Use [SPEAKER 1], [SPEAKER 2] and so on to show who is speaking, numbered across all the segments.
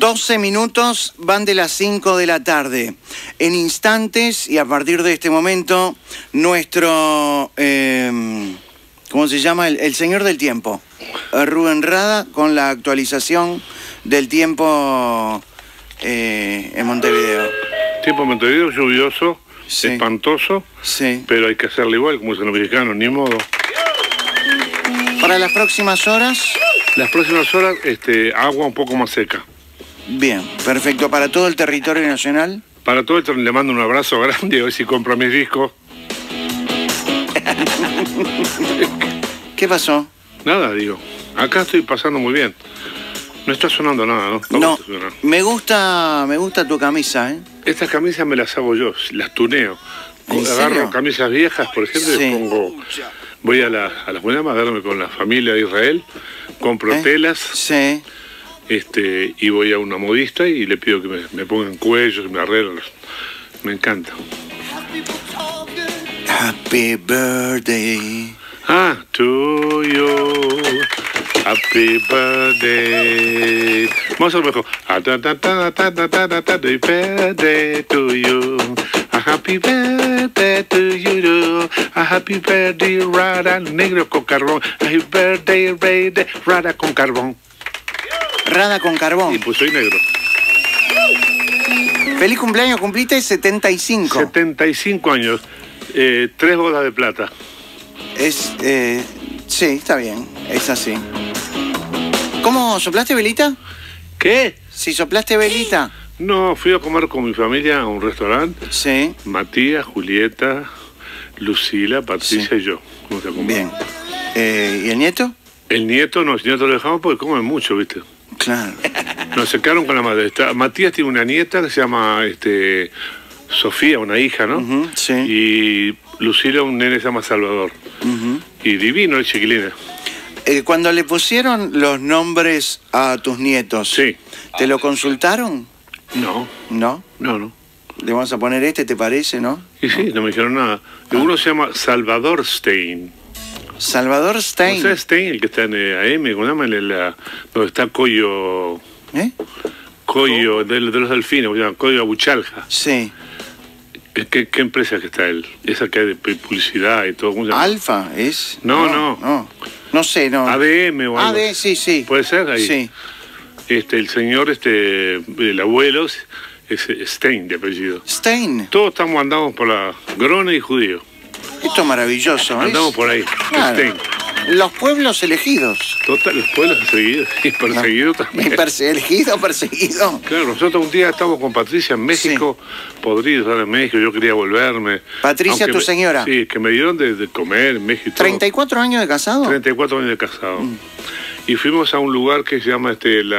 [SPEAKER 1] 12 minutos van de las 5 de la tarde. En instantes y a partir de este momento, nuestro, ¿cómo se llama? El señor del tiempo, Rubén Rada, con la actualización del tiempo en Montevideo.
[SPEAKER 2] Tiempo en Montevideo, lluvioso, sí, espantoso,
[SPEAKER 1] sí,
[SPEAKER 2] pero hay que hacerlo igual, como dicen los mexicanos, ni modo.
[SPEAKER 1] Para las próximas horas...
[SPEAKER 2] Las próximas horas, agua un poco más seca.
[SPEAKER 1] Bien, perfecto. ¿Para todo el territorio nacional?
[SPEAKER 2] Para todo le mando un abrazo grande, hoy si compro mis discos.
[SPEAKER 1] ¿Qué pasó?
[SPEAKER 2] Nada, digo. Acá estoy pasando muy bien. No está sonando nada, ¿no?
[SPEAKER 1] No, me gusta tu camisa, ¿eh?
[SPEAKER 2] Estas camisas me las hago yo, las tuneo. Agarro camisas viejas, por ejemplo, sí, y pongo... Voy a las buenas a darme con la familia de Israel, compro telas,
[SPEAKER 1] sí,
[SPEAKER 2] y voy a una modista y le pido que me pongan cuellos, me arreglen. Me encanta.
[SPEAKER 1] Happy birthday.
[SPEAKER 2] To you. Happy birthday. Vamos a hacer mejor. Happy birthday to you. A happy birthday to you. A happy birthday, Rada, negro con carbón. Happy birthday, Rada con carbón.
[SPEAKER 1] Rada con carbón.
[SPEAKER 2] Y pues soy negro.
[SPEAKER 1] Feliz cumpleaños, cumpliste 75.
[SPEAKER 2] 75 años. 3 bodas de plata.
[SPEAKER 1] Sí, está bien, es así. ¿Cómo soplaste velita?
[SPEAKER 2] ¿Qué?
[SPEAKER 1] ¿Si soplaste velita?
[SPEAKER 2] No, fui a comer con mi familia a un restaurante.
[SPEAKER 1] Sí.
[SPEAKER 2] Matías, Julieta, Lucila, Patricia, sí, y yo.
[SPEAKER 1] Bien. ¿Y el nieto?
[SPEAKER 2] El nieto no, el nieto lo dejamos porque come mucho, ¿viste?
[SPEAKER 1] Claro.
[SPEAKER 2] Nos secaron con la madre. Matías tiene una nieta que se llama Sofía, una hija, ¿no?
[SPEAKER 1] Sí.
[SPEAKER 2] Y Lucila, un nene que se llama Salvador. Y divino el chiquilín.
[SPEAKER 1] Cuando le pusieron los nombres a tus nietos,
[SPEAKER 2] sí,
[SPEAKER 1] ¿te lo consultaron?
[SPEAKER 2] No.
[SPEAKER 1] ¿No?
[SPEAKER 2] No, no.
[SPEAKER 1] Le vamos a poner ¿te parece, no?
[SPEAKER 2] Y sí, no me dijeron nada. Uno se llama Salvador Stein.
[SPEAKER 1] Salvador Stein.
[SPEAKER 2] ¿No sabes Stein, el que está en AM? ¿Cómo se llama? Donde está Coyo... Coyo, de los delfines, Coyo Abuchalja.
[SPEAKER 1] Sí.
[SPEAKER 2] ¿Qué empresa que está él? Esa que hay de publicidad y todo. ¿Cómo se llama?
[SPEAKER 1] ¿Alfa es?
[SPEAKER 2] No
[SPEAKER 1] sé, no.
[SPEAKER 2] ADM o algo.
[SPEAKER 1] AD, sí.
[SPEAKER 2] ¿Puede ser ahí?
[SPEAKER 1] Sí.
[SPEAKER 2] El señor, el abuelo, es Stein de apellido.
[SPEAKER 1] Stein.
[SPEAKER 2] Todos andamos por la Grone y Judío.
[SPEAKER 1] Esto es maravilloso.
[SPEAKER 2] Andamos por ahí.
[SPEAKER 1] Claro.
[SPEAKER 2] Stein.
[SPEAKER 1] Los pueblos elegidos.
[SPEAKER 2] Total, los pueblos seguidos y perseguidos también.
[SPEAKER 1] Perseguido.
[SPEAKER 2] Claro, nosotros un día estamos con Patricia en México, podridos estar en México, yo quería volverme.
[SPEAKER 1] Patricia, tu señora.
[SPEAKER 2] Sí, que me dieron de comer en México.
[SPEAKER 1] ¿34 años de casado?
[SPEAKER 2] 34 años de casado. Y fuimos a un lugar que se llama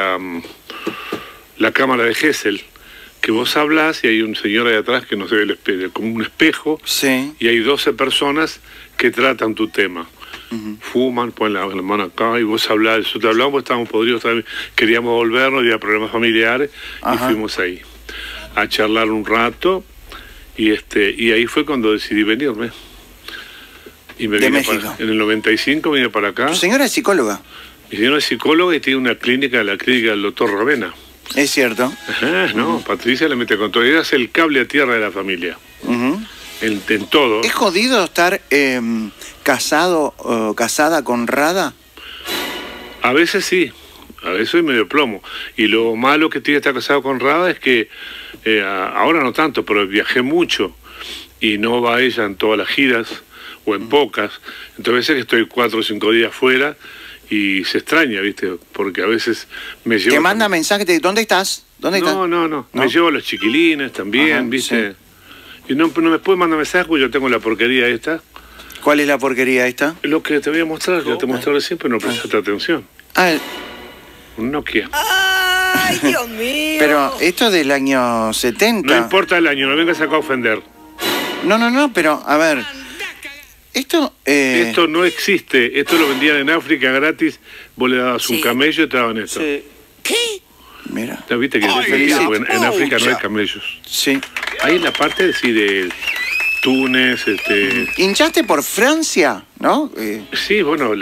[SPEAKER 2] la Cámara de Gesell, que vos hablas y hay un señor ahí atrás que no se ve como un espejo,
[SPEAKER 1] sí,
[SPEAKER 2] y hay 12 personas que tratan tu tema. Fuman, ponen la mano acá y vos hablás, nosotros hablamos, estábamos podridos también, queríamos volvernos, había problemas familiares. Y fuimos ahí a charlar un rato y ahí fue cuando decidí venirme. Y me vine en el 95 vine para acá.
[SPEAKER 1] ¿Tu señora es psicóloga?
[SPEAKER 2] Mi señora es psicóloga y tiene una clínica, la clínica del doctor Ravena.
[SPEAKER 1] Es cierto.
[SPEAKER 2] No, Patricia le mete con todo. Ella es el cable a tierra de la familia. En todo.
[SPEAKER 1] ¿Es jodido estar casado o casada con Rada?
[SPEAKER 2] A veces sí, a veces soy medio plomo. Y lo malo que tiene estar casado con Rada es que ahora no tanto, pero viajé mucho y no va ella en todas las giras o en pocas. Entonces a veces que estoy 4 o 5 días fuera y se extraña, ¿viste? Porque a veces me llevo...
[SPEAKER 1] ¿Te manda mensajes de dónde estás?
[SPEAKER 2] No. Me llevo a los chiquilines también, ¿viste? Sí. Y no me puede mandar mensajes porque yo tengo la porquería esta.
[SPEAKER 1] ¿Cuál es la porquería esta?
[SPEAKER 2] Lo que te voy a mostrar, yo te mostré siempre, no prestaste atención. Un Nokia.
[SPEAKER 3] ¡Ay, Dios mío!
[SPEAKER 1] Pero esto es del año 70.
[SPEAKER 2] No importa el año, no vengas acá a ofender.
[SPEAKER 1] No, pero, a ver... Esto
[SPEAKER 2] no existe, esto lo vendían en África gratis, vos le dabas un camello y te daban esto.
[SPEAKER 3] Sí. ¿Qué?
[SPEAKER 1] Mira.
[SPEAKER 2] ¿No viste que en África no hay camellos?
[SPEAKER 1] Sí.
[SPEAKER 2] Ahí en la parte de Túnez,
[SPEAKER 1] ¿Hinchaste por Francia? ¿no?
[SPEAKER 2] Sí, bueno,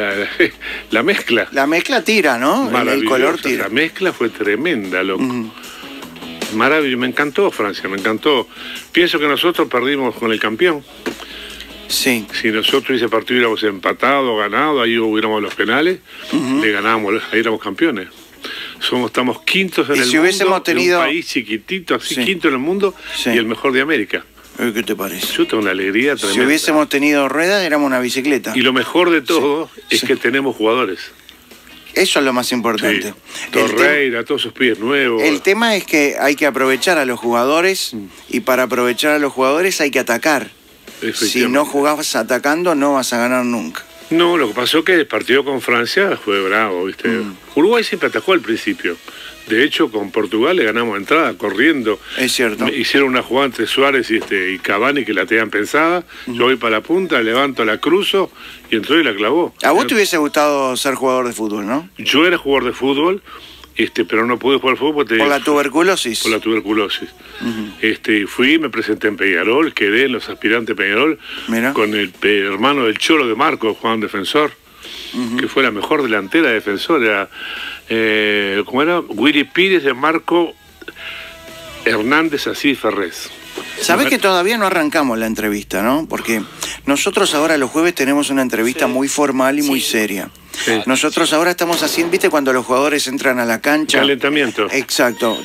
[SPEAKER 2] la mezcla.
[SPEAKER 1] La mezcla tira, ¿no? El color tira.
[SPEAKER 2] La mezcla fue tremenda, loco. Maravilloso, me encantó Francia, me encantó. Pienso que nosotros perdimos con el campeón.
[SPEAKER 1] Sí.
[SPEAKER 2] Si nosotros ese partido hubiéramos empatado, ganado, ahí hubiéramos los penales, le ganábamos, ahí éramos campeones. Estamos quintos en el
[SPEAKER 1] si hubiésemos
[SPEAKER 2] mundo,
[SPEAKER 1] tenido...
[SPEAKER 2] un país chiquitito, así quinto en el mundo, y el mejor de América.
[SPEAKER 1] ¿Qué te parece?
[SPEAKER 2] Yo tengo una alegría tremenda.
[SPEAKER 1] Si hubiésemos tenido ruedas, éramos una bicicleta.
[SPEAKER 2] Y lo mejor de todo es que tenemos jugadores.
[SPEAKER 1] Eso es lo más importante.
[SPEAKER 2] Sí. Torreira, todos esos pies nuevos.
[SPEAKER 1] El tema es que hay que aprovechar a los jugadores y para aprovechar a los jugadores hay que atacar. Si no jugabas atacando no vas a ganar nunca.
[SPEAKER 2] No, lo que pasó es que el partido con Francia fue bravo, ¿viste? Uruguay siempre atacó al principio. De hecho, con Portugal le ganamos entrada, corriendo.
[SPEAKER 1] Es cierto.
[SPEAKER 2] Hicieron una jugada entre Suárez y Cavani que la tenían pensada. Yo voy para la punta, levanto, la cruzo y entró y la clavó.
[SPEAKER 1] ¿A vos te hubiese gustado ser jugador de fútbol, no?
[SPEAKER 2] Yo era jugador de fútbol, pero no pude jugar fútbol porque
[SPEAKER 1] ¿Por la tuberculosis?
[SPEAKER 2] Por la tuberculosis. Fui, me presenté en Peñarol, quedé en los aspirantes de Peñarol.
[SPEAKER 1] Mira.
[SPEAKER 2] Con el hermano del Cholo de Marco, Juan Defensor, que fue la mejor delantera de Defensor. Era, ¿cómo era? Willy Pires de Marco Hernández Así Ferrés.
[SPEAKER 1] Sabés que todavía no arrancamos la entrevista, ¿no? Porque nosotros ahora los jueves tenemos una entrevista muy formal y muy seria.
[SPEAKER 2] Sí.
[SPEAKER 1] Nosotros ahora estamos haciendo, ¿viste? Cuando los jugadores entran a la cancha.
[SPEAKER 2] Calentamiento.
[SPEAKER 1] Exacto.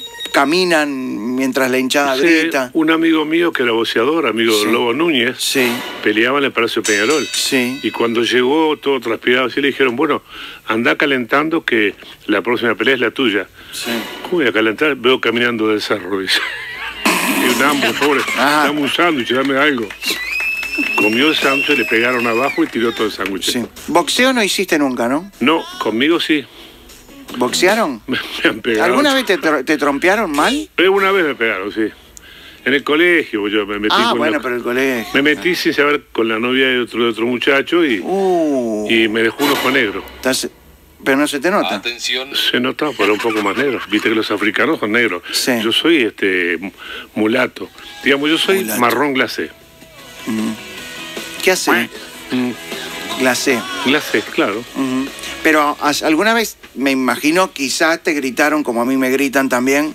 [SPEAKER 1] Caminan mientras la hinchada grita.
[SPEAKER 2] Un amigo mío que era boxeador, amigo de Lobo Núñez, peleaba en el Palacio Peñarol.
[SPEAKER 1] Sí.
[SPEAKER 2] Y cuando llegó todo transpirado, así le dijeron, bueno, anda calentando que la próxima pelea es la tuya.
[SPEAKER 1] Sí.
[SPEAKER 2] ¿Cómo voy a calentar? Veo caminando del cerro, dice. Y un hambre, pobre, dame un sándwich, dame algo. Comió el sándwich, le pegaron abajo y tiró todo el sándwich.
[SPEAKER 1] Sí. Boxeo no hiciste nunca, ¿no?
[SPEAKER 2] No, conmigo sí.
[SPEAKER 1] ¿Boxearon?
[SPEAKER 2] Me han pegado.
[SPEAKER 1] ¿Alguna vez te trompearon mal?
[SPEAKER 2] Una vez me pegaron, sí. En el colegio, yo me metí
[SPEAKER 1] pero el colegio.
[SPEAKER 2] Me metí sin saber con la novia de otro muchacho y me dejó un ojo negro.
[SPEAKER 1] Pero no se te nota.
[SPEAKER 4] Atención.
[SPEAKER 2] Se nota, pero un poco más negro. Viste que los africanos son negros.
[SPEAKER 1] Sí.
[SPEAKER 2] Yo soy mulato. Digamos, yo soy marrón glacé.
[SPEAKER 1] ¿Qué hace? Glacé.
[SPEAKER 2] Glacé, claro.
[SPEAKER 1] Pero alguna vez, me imagino, quizás te gritaron, como a mí me gritan también,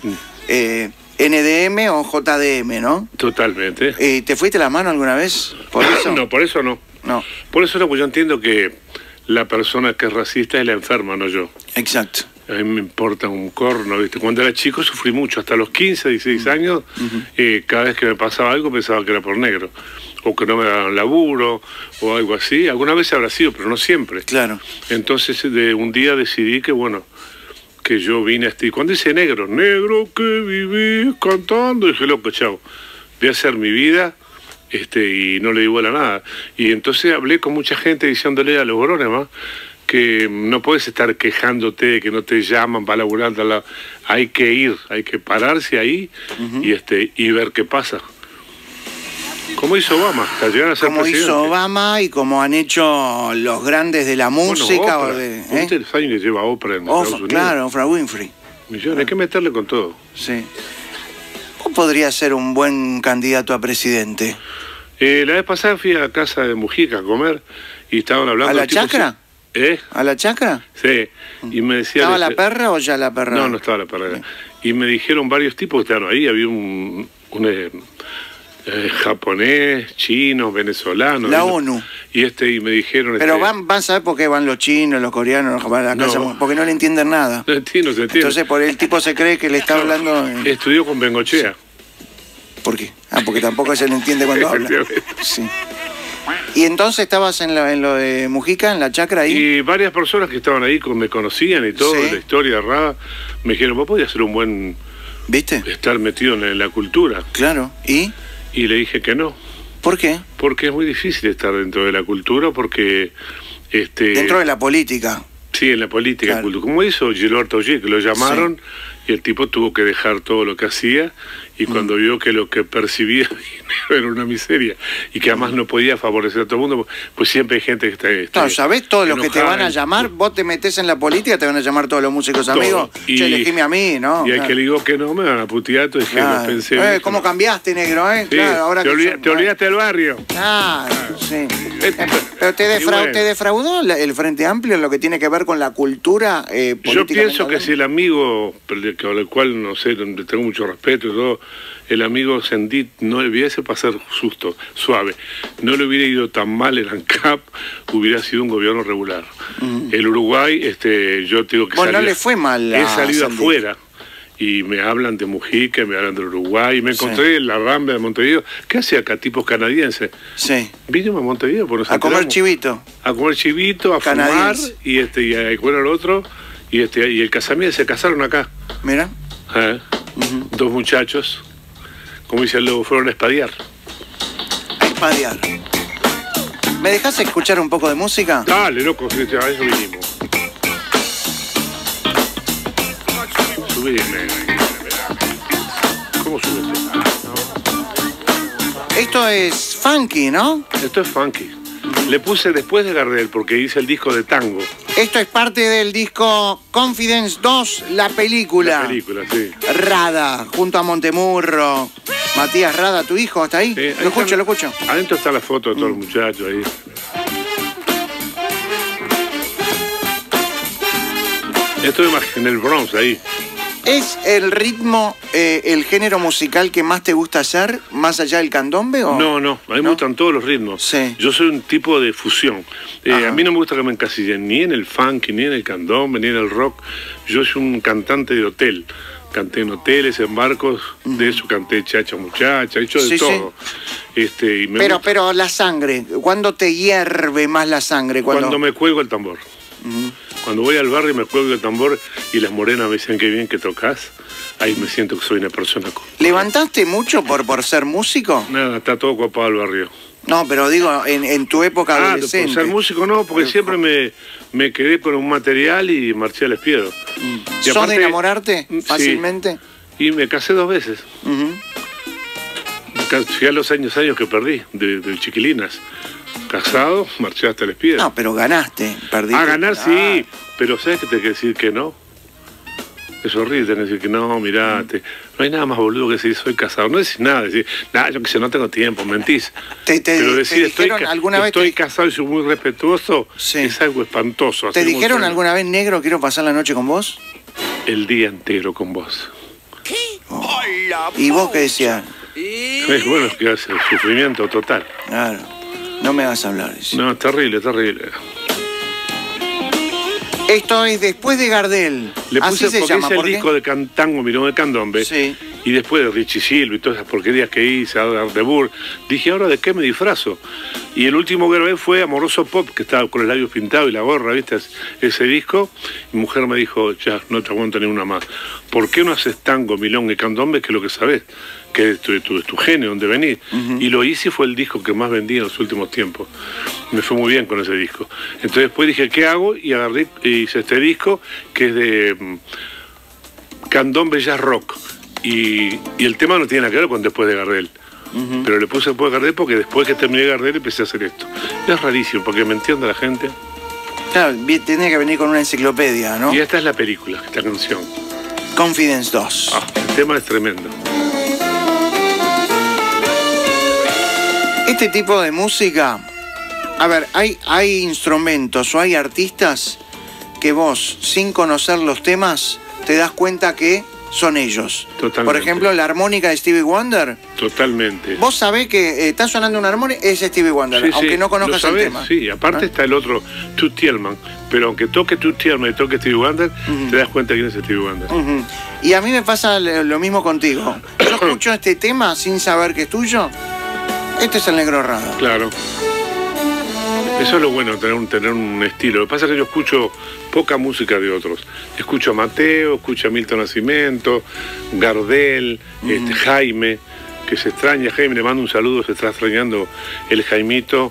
[SPEAKER 1] NDM o JDM, ¿no?
[SPEAKER 2] Totalmente.
[SPEAKER 1] ¿Te fuiste la mano alguna vez? ¿Por eso?
[SPEAKER 2] No, por eso no.
[SPEAKER 1] No.
[SPEAKER 2] Por eso no, pues yo entiendo que la persona que es racista es la enferma, no yo.
[SPEAKER 1] Exacto.
[SPEAKER 2] A mí me importa un corno, ¿viste? Cuando era chico sufrí mucho, hasta los 15, 16 años, cada vez que me pasaba algo pensaba que era por negro, o que no me daban laburo, o algo así. Alguna vez habrá sido, pero no siempre.
[SPEAKER 1] Claro.
[SPEAKER 2] Entonces, un día decidí que, bueno, que yo vine y cuando dice negro que viví cantando, dije, loco, chao, voy a hacer mi vida, y no le digo a nada. Y entonces hablé con mucha gente diciéndole a los varones, que no puedes estar quejándote de que no te llaman para laburar, hay que ir, hay que pararse ahí y ver qué pasa. Como hizo Obama, hasta llegar a ser
[SPEAKER 1] como
[SPEAKER 2] presidente.
[SPEAKER 1] Hizo Obama y como han hecho los grandes de la música.
[SPEAKER 2] Bueno, ¿viste los años que lleva Oprah en Estados Unidos?
[SPEAKER 1] Claro, Oprah Winfrey.
[SPEAKER 2] Millones, hay que meterle con todo.
[SPEAKER 1] Sí. ¿Vos podrías ser un buen candidato a presidente?
[SPEAKER 2] La vez pasada fui a la casa de Mujica a comer y estaban hablando...
[SPEAKER 1] ¿A la chacra?
[SPEAKER 2] ¿A
[SPEAKER 1] la chacra?
[SPEAKER 2] Sí. Y me decía...
[SPEAKER 1] ¿Estaba la perra o ya la perra?
[SPEAKER 2] No estaba la perra. Y me dijeron varios tipos que estaban ahí. Había un japonés, chino, venezolano.
[SPEAKER 1] La ONU.
[SPEAKER 2] Y me dijeron...
[SPEAKER 1] Pero van a saber por qué van los chinos, los coreanos, los japoneses, a la casa, porque no le entienden nada.
[SPEAKER 2] No entiendo.
[SPEAKER 1] Entonces por el tipo se cree que le está hablando...
[SPEAKER 2] Estudió con Bengochea.
[SPEAKER 1] ¿Por qué? Porque tampoco se le entiende cuando habla. Sí. ¿Y entonces estabas en lo de Mujica, en la chacra ahí?
[SPEAKER 2] Y varias personas que estaban ahí me conocían y todo, la historia rara, me dijeron, vos podías ser un buen...
[SPEAKER 1] ¿Viste?
[SPEAKER 2] Estar metido en la cultura.
[SPEAKER 1] Claro. ¿Y?
[SPEAKER 2] Y le dije que no.
[SPEAKER 1] ¿Por qué?
[SPEAKER 2] Porque es muy difícil estar dentro de la cultura, porque...
[SPEAKER 1] Dentro de la política.
[SPEAKER 2] Sí, en la política. Claro. Como hizo Gilberto G, que lo llamaron Y el tipo tuvo que dejar todo lo que hacía, y cuando vio que lo que percibía era una miseria y que además no podía favorecer a todo el mundo, pues siempre hay gente que está
[SPEAKER 1] claro, ¿sabés todos los que te van a
[SPEAKER 2] enojada,
[SPEAKER 1] llamar? Vos te metés en la política, te van a llamar todos los músicos amigos. Che, elegime a mí, ¿no?
[SPEAKER 2] Y al que le digo que no, me van a putear, entonces dije,
[SPEAKER 1] Claro.
[SPEAKER 2] no pensé.
[SPEAKER 1] ¿Cómo cambiaste, negro,
[SPEAKER 2] Sí,
[SPEAKER 1] Claro, ahora
[SPEAKER 2] te olvidaste del barrio.
[SPEAKER 1] Sí. Pero te
[SPEAKER 2] bueno.
[SPEAKER 1] defraudó el Frente Amplio en lo que tiene que ver con la cultura política.
[SPEAKER 2] Yo pienso que si el amigo, con el cual, no sé, le tengo mucho respeto y todo, el amigo Sendit no le hubiese pasado susto, suave, no le hubiera ido tan mal el ANCAP, hubiera sido un gobierno regular. El Uruguay, yo te digo que
[SPEAKER 1] Bueno, no le fue mal
[SPEAKER 2] he
[SPEAKER 1] a
[SPEAKER 2] salido
[SPEAKER 1] Sendit.
[SPEAKER 2] afuera y me hablan de Mujica, me hablan del Uruguay, y me encontré en la Rambla de Montevideo. ¿Qué hacía acá? Tipos canadienses.
[SPEAKER 1] Sí.
[SPEAKER 2] Vino a Montevideo por
[SPEAKER 1] A comer chivito.
[SPEAKER 2] A comer chivito, a
[SPEAKER 1] Canadiense.
[SPEAKER 2] fumar, y a cuál era el otro, y el casamiento, se casaron acá.
[SPEAKER 1] Mira.
[SPEAKER 2] Dos muchachos, como dice el lobo, fueron a espadear.
[SPEAKER 1] A espadear. ¿Me dejás escuchar un poco de música?
[SPEAKER 2] Dale, loco, a eso vinimos. Subime. ¿Cómo subiste?
[SPEAKER 1] Esto es funky, ¿no?
[SPEAKER 2] Esto es funky. Le puse después de Gardel porque hice el disco de tango.
[SPEAKER 1] Esto es parte del disco Confidence 2, la película.
[SPEAKER 2] La película, sí.
[SPEAKER 1] Rada, junto a Montemurro. Matías Rada, tu hijo, ¿está ahí?
[SPEAKER 2] Ahí
[SPEAKER 1] Lo escucho,
[SPEAKER 2] está,
[SPEAKER 1] lo escucho.
[SPEAKER 2] Adentro está la foto de todos los muchachos ahí. Estoy en el Bronx ahí.
[SPEAKER 1] ¿Es el ritmo, el género musical que más te gusta hacer, más allá del candombe? ¿O?
[SPEAKER 2] No, a mí me gustan todos los ritmos.
[SPEAKER 1] Sí.
[SPEAKER 2] Yo soy un tipo de fusión. A mí no me gusta que me encasillen ni en el funk, ni en el candombe, ni en el rock. Yo soy un cantante de hotel. Canté en hoteles, en barcos, de eso canté Chacha Muchacha, he hecho de todo. Y me
[SPEAKER 1] Pero la sangre, ¿cuándo te hierve más la sangre?
[SPEAKER 2] Cuando me cuelgo el tambor. Cuando voy al barrio y me cuelgo el tambor y las morenas me dicen qué bien que tocas, ahí me siento que soy una persona.
[SPEAKER 1] ¿Levantaste mucho por ser músico?
[SPEAKER 2] Nada, está todo copado el barrio.
[SPEAKER 1] No, pero digo, en tu época adolescente.
[SPEAKER 2] Por ser músico no, porque siempre me quedé con un material y marché al espiedo. Y
[SPEAKER 1] ¿Sos
[SPEAKER 2] aparte,
[SPEAKER 1] de enamorarte fácilmente?
[SPEAKER 2] Sí, y me casé 2 veces. Fui a los años que perdí, de chiquilinas. Casado, marché hasta el espiedo.
[SPEAKER 1] No, pero ganaste, perdiste.
[SPEAKER 2] Ganar sí, pero ¿sabes que te hay que decir que no? Es horrible tener que decir que no, mirate. No hay nada más boludo que decir soy casado. No decís nada, decir, nada, yo que sé, no tengo tiempo, mentís.
[SPEAKER 1] Pero decir
[SPEAKER 2] estoy casado y soy muy respetuoso,
[SPEAKER 1] sí,
[SPEAKER 2] es algo espantoso.
[SPEAKER 1] ¿Te dijeron alguna vez, negro, quiero pasar la noche con vos?
[SPEAKER 2] El día entero con vos.
[SPEAKER 3] ¿Qué?
[SPEAKER 1] Oh. ¿Y vos qué decías?
[SPEAKER 2] Es bueno, que hace sufrimiento total.
[SPEAKER 1] Claro, no me vas a hablar.
[SPEAKER 2] No, terrible, terrible.
[SPEAKER 1] Esto es después de Gardel.
[SPEAKER 2] Le puse,
[SPEAKER 1] así se
[SPEAKER 2] porque
[SPEAKER 1] llama,
[SPEAKER 2] hice el
[SPEAKER 1] ¿por qué?
[SPEAKER 2] disco de Tango, Mirón de Candombe,
[SPEAKER 1] sí,
[SPEAKER 2] y después de Richie Silva y todas esas porquerías que hice, Ardebur, dije, ¿ahora de qué me disfrazo? Y el último que grabé fue Amoroso Pop, que estaba con los labios pintados y la gorra, ¿viste? Ese disco. Mi mujer me dijo, ya, no te aguanto ni una más. ¿Por qué no haces tango, milón y candombe, que es lo que sabés? Que es tu genio, donde venís. Y lo hice y fue el disco que más vendí en los últimos tiempos. Me fue muy bien con ese disco. Entonces después dije, ¿qué hago? Y agarré y hice este disco, que es de candombe jazz rock. Y el tema no tiene nada que ver con Después de Gardel. Pero le puse Después de Gardel porque después que terminé Gardel empecé a hacer esto. Es rarísimo, porque me entiende la gente.
[SPEAKER 1] Claro, tenía que venir con una enciclopedia, ¿no?
[SPEAKER 2] Y esta es la película, esta canción.
[SPEAKER 1] Confidence 2.
[SPEAKER 2] El tema es tremendo.
[SPEAKER 1] Este tipo de música, a ver, hay instrumentos o hay artistas que vos, sin conocer los temas, te das cuenta que son ellos.
[SPEAKER 2] Totalmente.
[SPEAKER 1] Por ejemplo, la armónica de Stevie Wonder.
[SPEAKER 2] Totalmente.
[SPEAKER 1] Vos sabés que está sonando una armónica, es Stevie Wonder,
[SPEAKER 2] Sí,
[SPEAKER 1] aunque
[SPEAKER 2] sí,
[SPEAKER 1] no conozcas
[SPEAKER 2] lo sabés,
[SPEAKER 1] el tema.
[SPEAKER 2] Sí, aparte está el otro, Toots Thielemans, pero aunque toque Toots Thielemans y toque Stevie Wonder, te das cuenta quién es Stevie Wonder.
[SPEAKER 1] Y a mí me pasa lo mismo contigo. Yo escucho este tema sin saber que es tuyo. Este es el Negro Rada.
[SPEAKER 2] Claro. Eso es lo bueno, tener un estilo. Lo que pasa es que yo escucho poca música de otros. Escucho a Mateo, escucho a Milton Nascimento, Gardel, Jaime, que se extraña. Jaime, le mando un saludo, se está extrañando el Jaimito.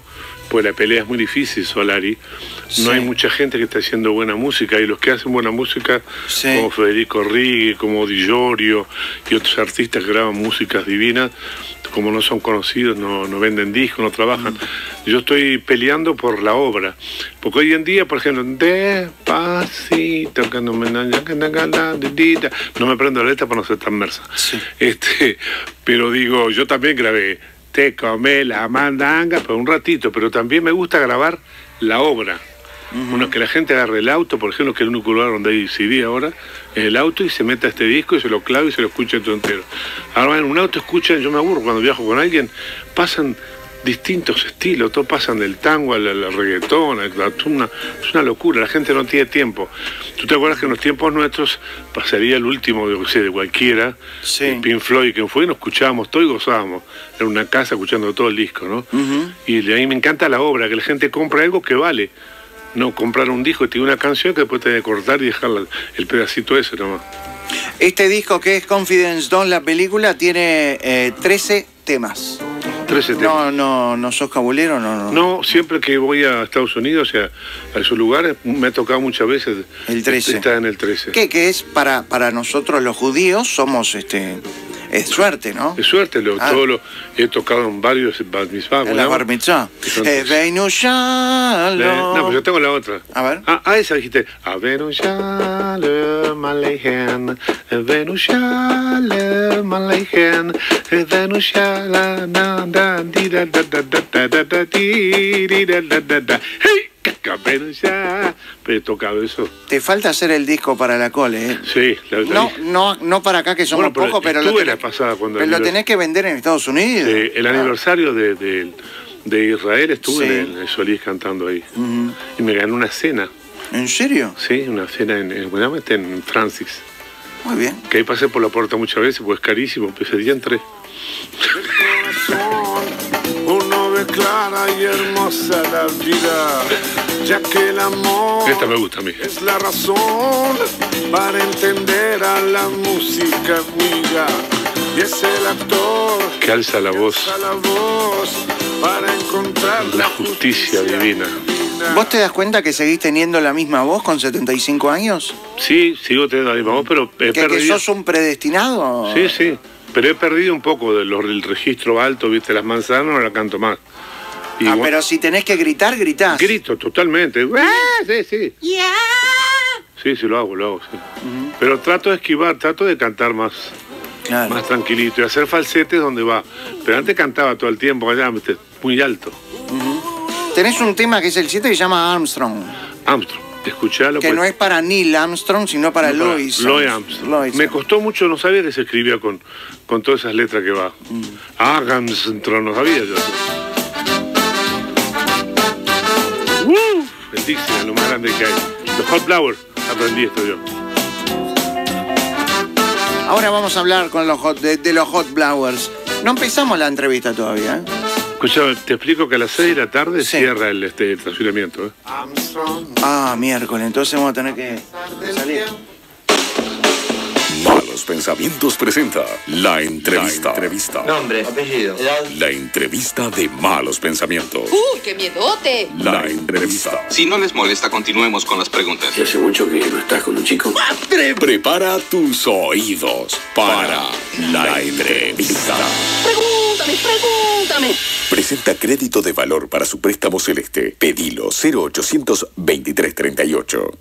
[SPEAKER 2] pues la pelea es muy difícil, Solari.
[SPEAKER 1] Sí.
[SPEAKER 2] No hay mucha gente que está haciendo buena música, y los que hacen buena música,
[SPEAKER 1] Sí.
[SPEAKER 2] como Federico Righi, como Di Giorgio y otros artistas que graban músicas divinas, como no son conocidos, no venden discos, no trabajan. Yo estoy peleando por la obra, porque hoy en día, por ejemplo, despacito, que no me prendo la letra para no ser tan mersa.
[SPEAKER 1] Sí.
[SPEAKER 2] Pero digo, yo también grabé Te come la mandanga por un ratito, pero también me gusta grabar la obra. Bueno, que la gente agarre el auto, por ejemplo, que es el único lugar donde hay CD ahora, en el auto, y se meta este disco y se lo clave y se lo escuche todo entero. Ahora en un auto escuchan, yo me aburro cuando viajo con alguien, pasan distintos estilos, todos pasan del tango al reggaetón, es una locura, la gente no tiene tiempo. ¿Tú te acuerdas que en los tiempos nuestros pasaría el último, de cualquiera,
[SPEAKER 1] Sí.
[SPEAKER 2] Pink Floyd, que fue, y nos escuchábamos todo y gozábamos, en una casa escuchando todo el disco, ¿no? Y de ahí me encanta la obra, que la gente compra algo que vale. No comprar un disco y tiene una canción que después te debe cortar y dejar el pedacito ese nomás.
[SPEAKER 1] Este disco, que es Confidence Don, la película, tiene 13 temas.
[SPEAKER 2] 13 temas.
[SPEAKER 1] No sos cabulero, no.
[SPEAKER 2] No, siempre que voy a Estados Unidos, o sea, a esos lugares, me ha tocado muchas veces.
[SPEAKER 1] El 13.
[SPEAKER 2] Está en el 13.
[SPEAKER 1] Que es para nosotros los judíos, somos es suerte, ¿no?
[SPEAKER 2] Es suerte, he tocado en varios bar mitzvah.
[SPEAKER 1] En la bar mitzvah. Veinu Shalom.
[SPEAKER 2] No, pues yo tengo la otra.
[SPEAKER 1] A ver.
[SPEAKER 2] Esa dijiste. Veinu Shalom Aleichem, Veinu Shalom Aleichem, Veinu Shalom hey, pero he tocado eso.
[SPEAKER 1] Te falta hacer el disco para la Cole, ¿eh?
[SPEAKER 2] Sí,
[SPEAKER 1] no para acá, que somos pocos, pero lo tenés que vender en Estados Unidos.
[SPEAKER 2] El aniversario de Israel estuve en el Solís cantando ahí. Y me gané una cena.
[SPEAKER 1] ¿En serio?
[SPEAKER 2] Sí, una cena en Francis.
[SPEAKER 1] Muy bien.
[SPEAKER 2] Que ahí pasé por la puerta muchas veces, pues es carísimo, pues ese día entré.
[SPEAKER 4] Uno ve clara y hermosa la vida, ya que el amor
[SPEAKER 2] Esta me gusta a mí.
[SPEAKER 4] es la razón para entender a la música amiga. Y es el actor
[SPEAKER 2] Que alza la voz.
[SPEAKER 4] alza la voz para encontrar
[SPEAKER 2] La justicia divina.
[SPEAKER 1] ¿Vos te das cuenta que seguís teniendo la misma voz con 75 años?
[SPEAKER 2] Sí, sigo teniendo la misma voz, pero he
[SPEAKER 1] ¿Que
[SPEAKER 2] perdido.
[SPEAKER 1] sos un predestinado?
[SPEAKER 2] Sí. Pero he perdido un poco del registro alto, viste, las manzanas no la canto más. Y
[SPEAKER 1] Pero si tenés que gritar, gritás.
[SPEAKER 2] grito totalmente. Sí. Sí, lo hago, sí. Pero trato de esquivar, trato de cantar más tranquilito y hacer falsetes donde va. Pero antes cantaba todo el tiempo allá, viste, muy alto.
[SPEAKER 1] Tenés un tema que es el 7 que se llama Armstrong.
[SPEAKER 2] Armstrong, escuchalo.
[SPEAKER 1] Que
[SPEAKER 2] pues.
[SPEAKER 1] no es para Neil Armstrong, sino para Louis
[SPEAKER 2] Armstrong.
[SPEAKER 1] Louis
[SPEAKER 2] Me costó mucho, no sabía que se escribía con todas esas letras que va. Armstrong, no sabía yo. El Dixie, lo más grande que hay. Los Hot Flowers, aprendí esto yo.
[SPEAKER 1] Ahora vamos a hablar con de los Hot Flowers. No empezamos la entrevista todavía, ¿eh?
[SPEAKER 2] Escucha, te explico que a las 6 de la tarde
[SPEAKER 1] Sí.
[SPEAKER 2] cierra el estacionamiento. ¿Eh?
[SPEAKER 1] Miércoles, entonces vamos a tener que salir.
[SPEAKER 5] Malos Pensamientos presenta La Entrevista.
[SPEAKER 6] Nombre, apellido, edad.
[SPEAKER 5] La entrevista de Malos Pensamientos.
[SPEAKER 3] ¡Uy, qué miedote!
[SPEAKER 5] La Entrevista.
[SPEAKER 7] Si no les molesta, continuemos con las preguntas.
[SPEAKER 6] ¿Hace mucho que no estás con un chico?
[SPEAKER 5] Prepara tus oídos para La Entrevista.
[SPEAKER 3] Pregúntame.
[SPEAKER 5] Presenta crédito de valor para su préstamo celeste. Pedilo 0800 2338.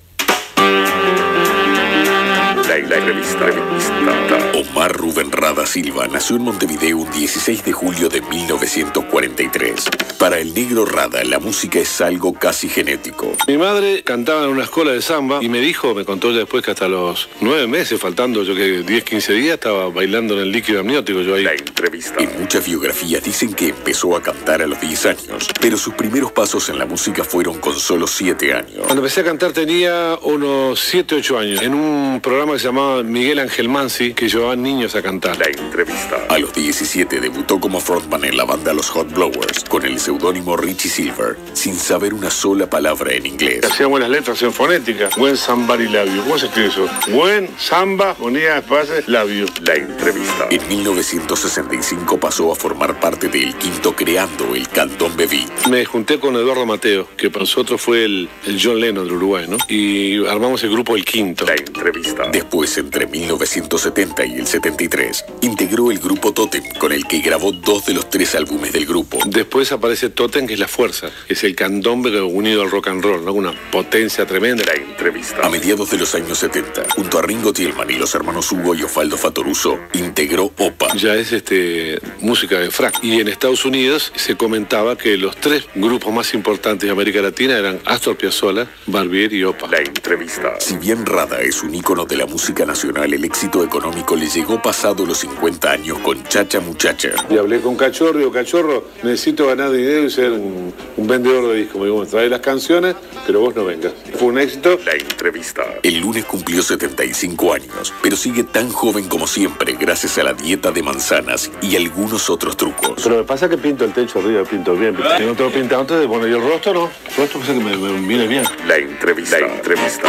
[SPEAKER 5] La entrevista. Omar Rubén Rada Silva nació en Montevideo un 16 de julio de 1943. Para el negro Rada, la música es algo casi genético.
[SPEAKER 2] Mi madre cantaba en una escuela de samba y me contó ya después que hasta los 9 meses, faltando 10, 15 días, estaba bailando en el líquido amniótico yo ahí.
[SPEAKER 5] La entrevista. En muchas biografías dicen que empezó a cantar a los 10 años, pero sus primeros pasos en la música fueron con solo 7 años.
[SPEAKER 2] Cuando empecé a cantar tenía unos 7, 8 años, en un programa que se llamaba llamaba Miguel Ángel Mansi, que llevaba niños a cantar.
[SPEAKER 5] La entrevista. A los 17 debutó como frontman en la banda Los Hot Blowers, con el seudónimo Richie Silver, sin saber una sola palabra en inglés.
[SPEAKER 2] Hacíamos las letras en fonética. When somebody love you. ¿Cómo se escribe eso? When, samba, ponía espacio, love you.
[SPEAKER 5] La entrevista. En 1965 pasó a formar parte del quinto creando el Candombe Beat.
[SPEAKER 2] Me junté con Eduardo Mateo, que para nosotros fue el John Lennon del Uruguay, ¿no? Y armamos el grupo El Quinto.
[SPEAKER 5] La entrevista. Después, entre 1970 y el 73, integró el grupo Totem, con el que grabó 2 de los 3 álbumes del grupo.
[SPEAKER 2] Después aparece Totem, que es la fuerza. Es el candombe unido al rock and roll, ¿no? Una potencia tremenda.
[SPEAKER 5] La entrevista. A mediados de los años 70, junto a Ringo Tielman y los hermanos Hugo y Osvaldo Fatoruso, integró OPA.
[SPEAKER 2] Ya es música de frac. Y en Estados Unidos se comentaba que los 3 grupos más importantes de América Latina eran Astor Piazzolla, Barbieri y OPA.
[SPEAKER 5] La entrevista. Si bien Rada es un ícono de la música nacional, el éxito económico le llegó pasado los 50 años con Chacha Muchacha.
[SPEAKER 2] Y hablé con Cachorro, digo, Cachorro, necesito ganar dinero y ser un vendedor de discos. Me digo, trae las canciones, pero vos no vengas. Fue un éxito.
[SPEAKER 5] La entrevista. El lunes cumplió 75 años, pero sigue tan joven como siempre gracias a la dieta de manzanas y algunos otros trucos.
[SPEAKER 2] Pero me pasa que pinto el techo arriba, pinto bien. Tengo todo pintado antes de poner el rostro, ¿no? El rostro pasa que me viene bien.
[SPEAKER 5] La entrevista. La entrevista.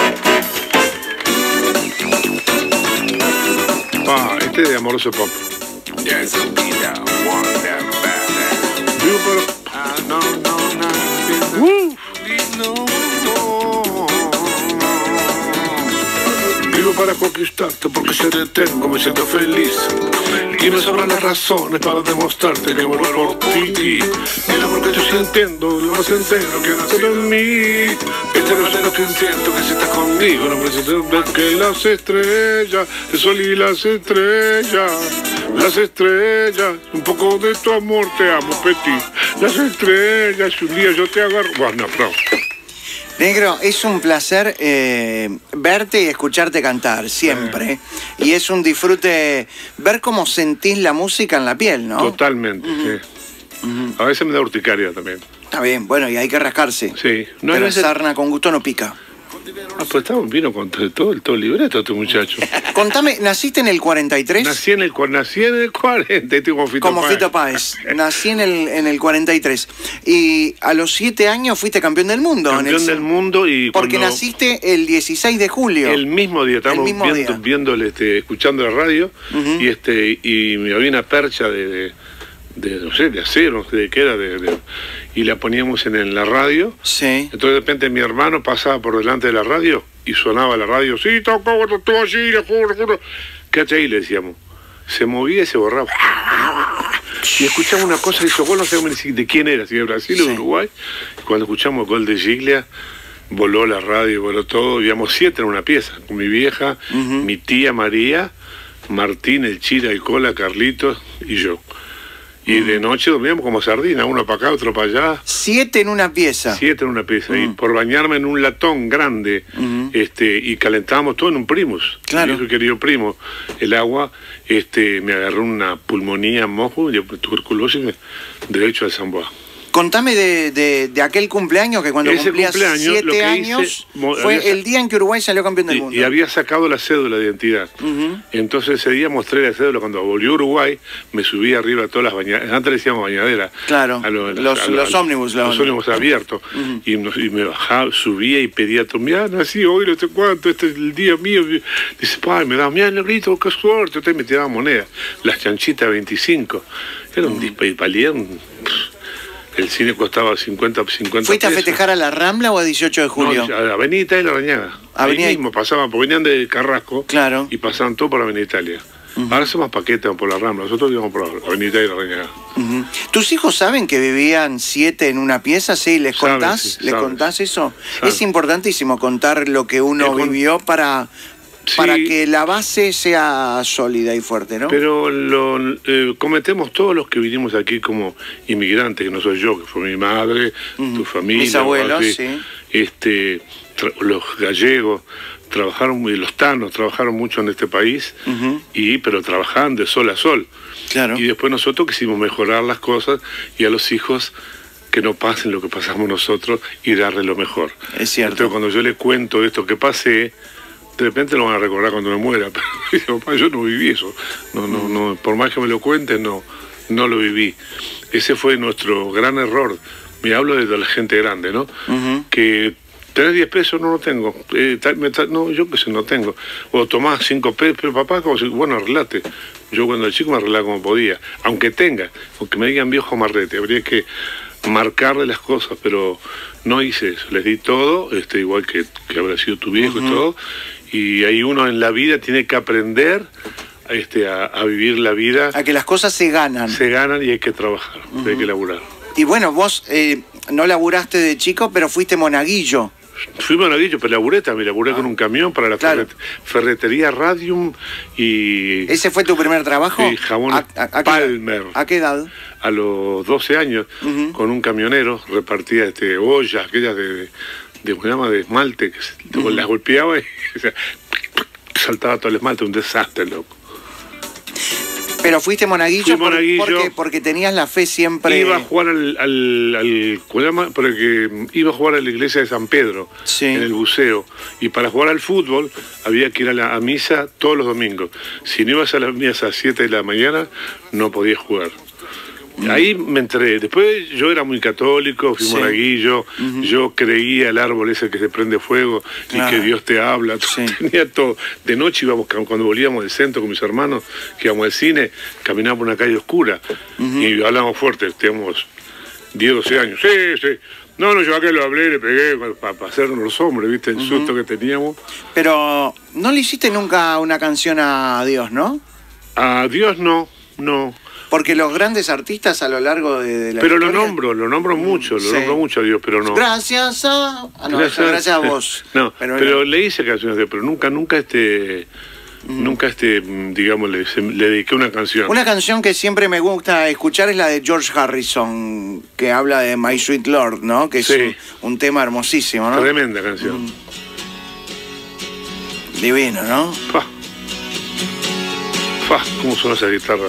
[SPEAKER 2] Este de Amoroso Pop. Vivo para conquistarte porque se detengo, me siento feliz. Y me sobran las razones para demostrarte que muero por ti. El amor que yo sintiendo, lo más entero que nace en mí. Este es lo que siento, que si estás conmigo, no preciso ver que las estrellas, el sol y las estrellas, un poco de tu amor te amo, Petit. Las estrellas, un día yo te agarro. Bueno, no.
[SPEAKER 1] Negro, es un placer verte y escucharte cantar, siempre. Y es un disfrute ver cómo sentís la música en la piel, ¿no?
[SPEAKER 2] Totalmente, sí. A veces me da urticaria también.
[SPEAKER 1] Está bien, bueno, y hay que rascarse.
[SPEAKER 2] Sí.
[SPEAKER 1] No, pero sarna con gusto no pica.
[SPEAKER 2] Pues vino con todo el libreto este muchacho.
[SPEAKER 1] Contame, ¿naciste en el 43?
[SPEAKER 2] Nací en el 40, estoy como Fito Páez.
[SPEAKER 1] Como Fito Páez. Nací en el 43. Y a los 7 años fuiste campeón del mundo.
[SPEAKER 2] Campeón del mundo y
[SPEAKER 1] porque naciste el 16 de julio.
[SPEAKER 2] El mismo día, estábamos escuchando la radio y me había una percha de no sé, de acero, de qué era, y la poníamos en la radio.
[SPEAKER 1] Sí.
[SPEAKER 2] Entonces de repente mi hermano pasaba por delante de la radio y sonaba la radio, sí, todo así, le juro. Quédate ahí, le decíamos. Se movía y se borraba. Y escuchamos una cosa y dijo, vos no sabemos de quién era, si de Brasil o de Uruguay. Cuando escuchamos Gol de Giglia, voló la radio, voló todo, íbamos 7 en una pieza, con mi vieja, mi tía María, Martín, el Chira, el Cola, Carlitos y yo. Y de noche dormíamos como sardina, uno para acá, otro para allá.
[SPEAKER 1] 7 en una pieza.
[SPEAKER 2] 7 en una pieza. Y por bañarme en un latón grande, y calentábamos todo en un Primus.
[SPEAKER 1] Claro.
[SPEAKER 2] Mi querido primo, el agua, me agarró una pulmonía, mojo, y tuberculosis, derecho al San Bois.
[SPEAKER 1] Contame de aquel cumpleaños que cuando cumplías 7 años fue el día en que Uruguay salió campeón del mundo.
[SPEAKER 2] Y había sacado la cédula de identidad. Entonces ese día mostré la cédula. Cuando volvió a Uruguay, me subí arriba a todas las bañaderas. Antes le decíamos bañadera.
[SPEAKER 1] Claro, los ómnibus.
[SPEAKER 2] Los ómnibus abiertos. Y me bajaba, subía y pedía, mira, nací hoy, no sé cuánto, este es el día mío. Dice, pai, me da, mira, negrito, qué suerte. Entonces me tiraba monedas. Las chanchitas 25. Era un dispalían. El cine costaba 50
[SPEAKER 1] ¿Fuiste
[SPEAKER 2] pesos.
[SPEAKER 1] a festejar a la Rambla o a 18 de julio?
[SPEAKER 2] No, a la Avenida Italia y la Rañaga. Ahí mismo pasaban, porque venían de Carrasco.
[SPEAKER 1] Claro.
[SPEAKER 2] Y pasaban todo por la Avenida Italia. Ahora somos paquetes por la Rambla, nosotros íbamos por la Avenida Italia y la Rañaga.
[SPEAKER 1] ¿Tus hijos saben que vivían 7 en una pieza? ¿Sí? ¿Les contás?
[SPEAKER 2] Sí,
[SPEAKER 1] ¿Les contás eso?
[SPEAKER 2] Saben.
[SPEAKER 1] Es importantísimo contar lo que uno vivió para que la base sea sólida y fuerte, ¿no?
[SPEAKER 2] Pero cometemos todos los que vinimos aquí como inmigrantes, que no soy yo, que fue mi madre, tu familia.
[SPEAKER 1] Mis abuelos,
[SPEAKER 2] los gallegos trabajaron, y los tanos trabajaron mucho en este país, pero trabajaban de sol a sol.
[SPEAKER 1] Claro.
[SPEAKER 2] Y después nosotros quisimos mejorar las cosas y a los hijos que no pasen lo que pasamos nosotros y darle lo mejor.
[SPEAKER 1] Es cierto.
[SPEAKER 2] Entonces cuando yo le cuento esto que pasé, de repente lo van a recordar cuando me muera, pero digo, papá, yo no viví eso, no, por más que me lo cuenten, no lo viví. Ese fue nuestro gran error. Me hablo de la gente grande, ¿no? Que ¿tenés 10 pesos? No lo tengo. No, yo qué sé, no tengo. O tomás 5 pesos, pero papá, como si, bueno, arreglate. Yo cuando el chico me arreglaba como podía. Aunque me digan viejo marrete, habría que marcarle las cosas, pero no hice eso. Les di todo, igual que habrá sido tu viejo y todo. Y ahí uno en la vida tiene que aprender a vivir la vida.
[SPEAKER 1] A que las cosas se ganan.
[SPEAKER 2] Se ganan y hay que trabajar, hay que laburar.
[SPEAKER 1] Y bueno, vos no laburaste de chico, pero fuiste monaguillo.
[SPEAKER 2] Fui monaguillo, pero laburé con un camión para la ferretería Radium y...
[SPEAKER 1] ¿Ese fue tu primer trabajo?
[SPEAKER 2] Sí, jabón Palmer.
[SPEAKER 1] ¿A qué edad?
[SPEAKER 2] A los 12 años, con un camionero, repartía ollas, aquellas de esmalte, que las golpeaba y saltaba todo el esmalte, un desastre, loco.
[SPEAKER 1] Pero fuiste monaguillo,
[SPEAKER 2] Fui monaguillo.
[SPEAKER 1] ¿Por qué? Porque tenías la fe siempre...
[SPEAKER 2] Iba a jugar iba a jugar a la iglesia de San Pedro, en el buceo, y para jugar al fútbol había que ir a misa todos los domingos. Si no ibas a las misas a las 7 de la mañana, no podías jugar. Ahí me entré. Después yo era muy católico, fui monaguillo, yo creía el árbol ese que se prende fuego y que Dios te habla. Tenía todo. De noche íbamos, cuando volvíamos del centro con mis hermanos, que íbamos al cine, caminábamos por una calle oscura y hablábamos fuerte, teníamos 10, 12 años. Sí. No, yo acá lo hablé, le pegué para hacernos los hombres, ¿viste? El susto que teníamos.
[SPEAKER 1] Pero no le hiciste nunca una canción a Dios, ¿no?
[SPEAKER 2] A Dios no.
[SPEAKER 1] Porque los grandes artistas a lo largo de la
[SPEAKER 2] pero
[SPEAKER 1] historia...
[SPEAKER 2] lo nombro mucho, nombro mucho a Dios, pero no.
[SPEAKER 1] Gracias a... gracias a vos.
[SPEAKER 2] No, pero le hice canciones de Dios, pero nunca digamos, le dediqué una canción.
[SPEAKER 1] Una canción que siempre me gusta escuchar es la de George Harrison, que habla de My Sweet Lord, ¿no? Que es un tema hermosísimo, ¿no?
[SPEAKER 2] Tremenda canción.
[SPEAKER 1] Divino, ¿no?
[SPEAKER 2] ¿Cómo suena esa guitarra?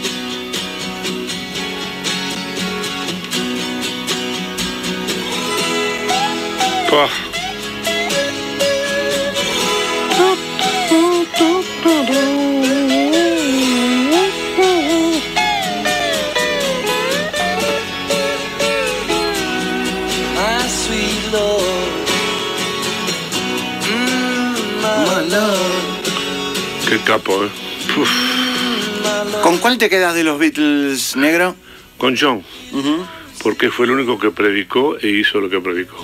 [SPEAKER 2] Qué capo, ¿eh?
[SPEAKER 1] ¿Con cuál te quedas de los Beatles, negro?
[SPEAKER 2] Con John. Porque fue el único que predicó e hizo lo que predicó.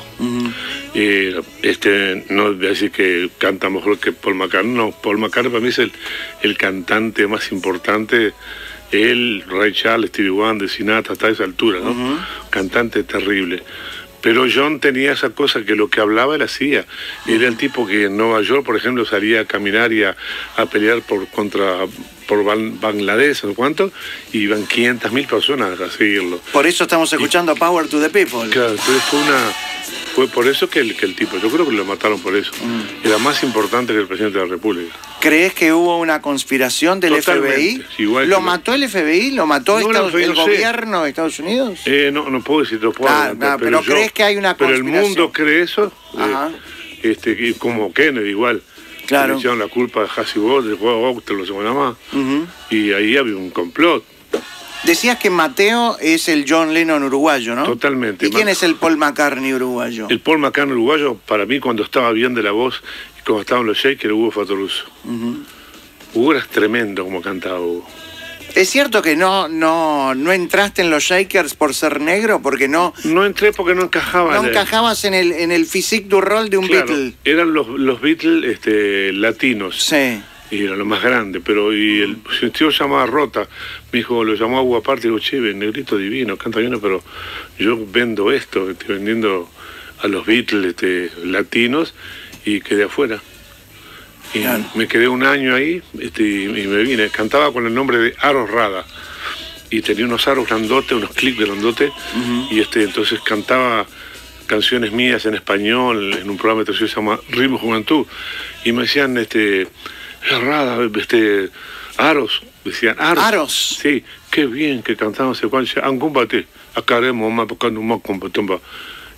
[SPEAKER 2] No voy a decir que canta mejor que Paul McCartney, no, Paul McCartney para mí es el cantante más importante, él, Ray Charles, Stevie Wonder, Sinatra, hasta esa altura, ¿no? Cantante terrible. Pero John tenía esa cosa que lo que hablaba él hacía. Era el tipo que en Nueva York, por ejemplo, salía a caminar y a pelear por Bangladesh, ¿no cuánto? Y iban 500.000 personas a seguirlo.
[SPEAKER 1] Por eso estamos escuchando Power to the People.
[SPEAKER 2] Claro, entonces fue por eso que el tipo, yo creo que lo mataron por eso. Era más importante que el presidente de la República.
[SPEAKER 1] ¿Crees que hubo una conspiración del FBI?
[SPEAKER 2] Igual
[SPEAKER 1] ¿Lo mató el FBI? ¿Lo mató el gobierno de Estados Unidos?
[SPEAKER 2] No puedo decir, no puedo adelantar,
[SPEAKER 1] pero ¿crees que hay una conspiración?
[SPEAKER 2] Pero el mundo cree eso, como Kennedy igual.
[SPEAKER 1] Claro.
[SPEAKER 2] Le echaron la culpa de Hasselhoff, de Oster, lo semana más. Y ahí había un complot.
[SPEAKER 1] Decías que Mateo es el John Lennon uruguayo, ¿no?
[SPEAKER 2] Totalmente.
[SPEAKER 1] ¿Y quién es el Paul McCartney uruguayo?
[SPEAKER 2] El Paul McCartney uruguayo, para mí, cuando estaba bien de la voz, y cuando estaban los Shakers, Hugo Fattoruso. Hugo era tremendo como cantaba Hugo.
[SPEAKER 1] ¿Es cierto que no entraste en los Shakers por ser negro? Porque no
[SPEAKER 2] entré porque no encajaba.
[SPEAKER 1] No encajabas en el physique du rol de un Beatle.
[SPEAKER 2] Eran los Beatles latinos.
[SPEAKER 1] Sí.
[SPEAKER 2] Y era lo más grande, pero el tío llamaba Rota, me dijo, lo llamó a Hugo aparte, y digo, che, negrito divino, canta bien, pero yo vendo esto, estoy vendiendo a los Beatles latinos, y quedé afuera. Y me quedé un año ahí, y me vine, cantaba con el nombre de Aros Rada, y tenía unos aros grandotes, unos clics grandotes, y entonces cantaba canciones mías en español, en un programa de televisión que se llama Ritmo Juventud, y me decían, Rada, Aros, decían Aros. Sí, qué bien que cantaban ese cual, aunque acá haremos más buscando más competencia.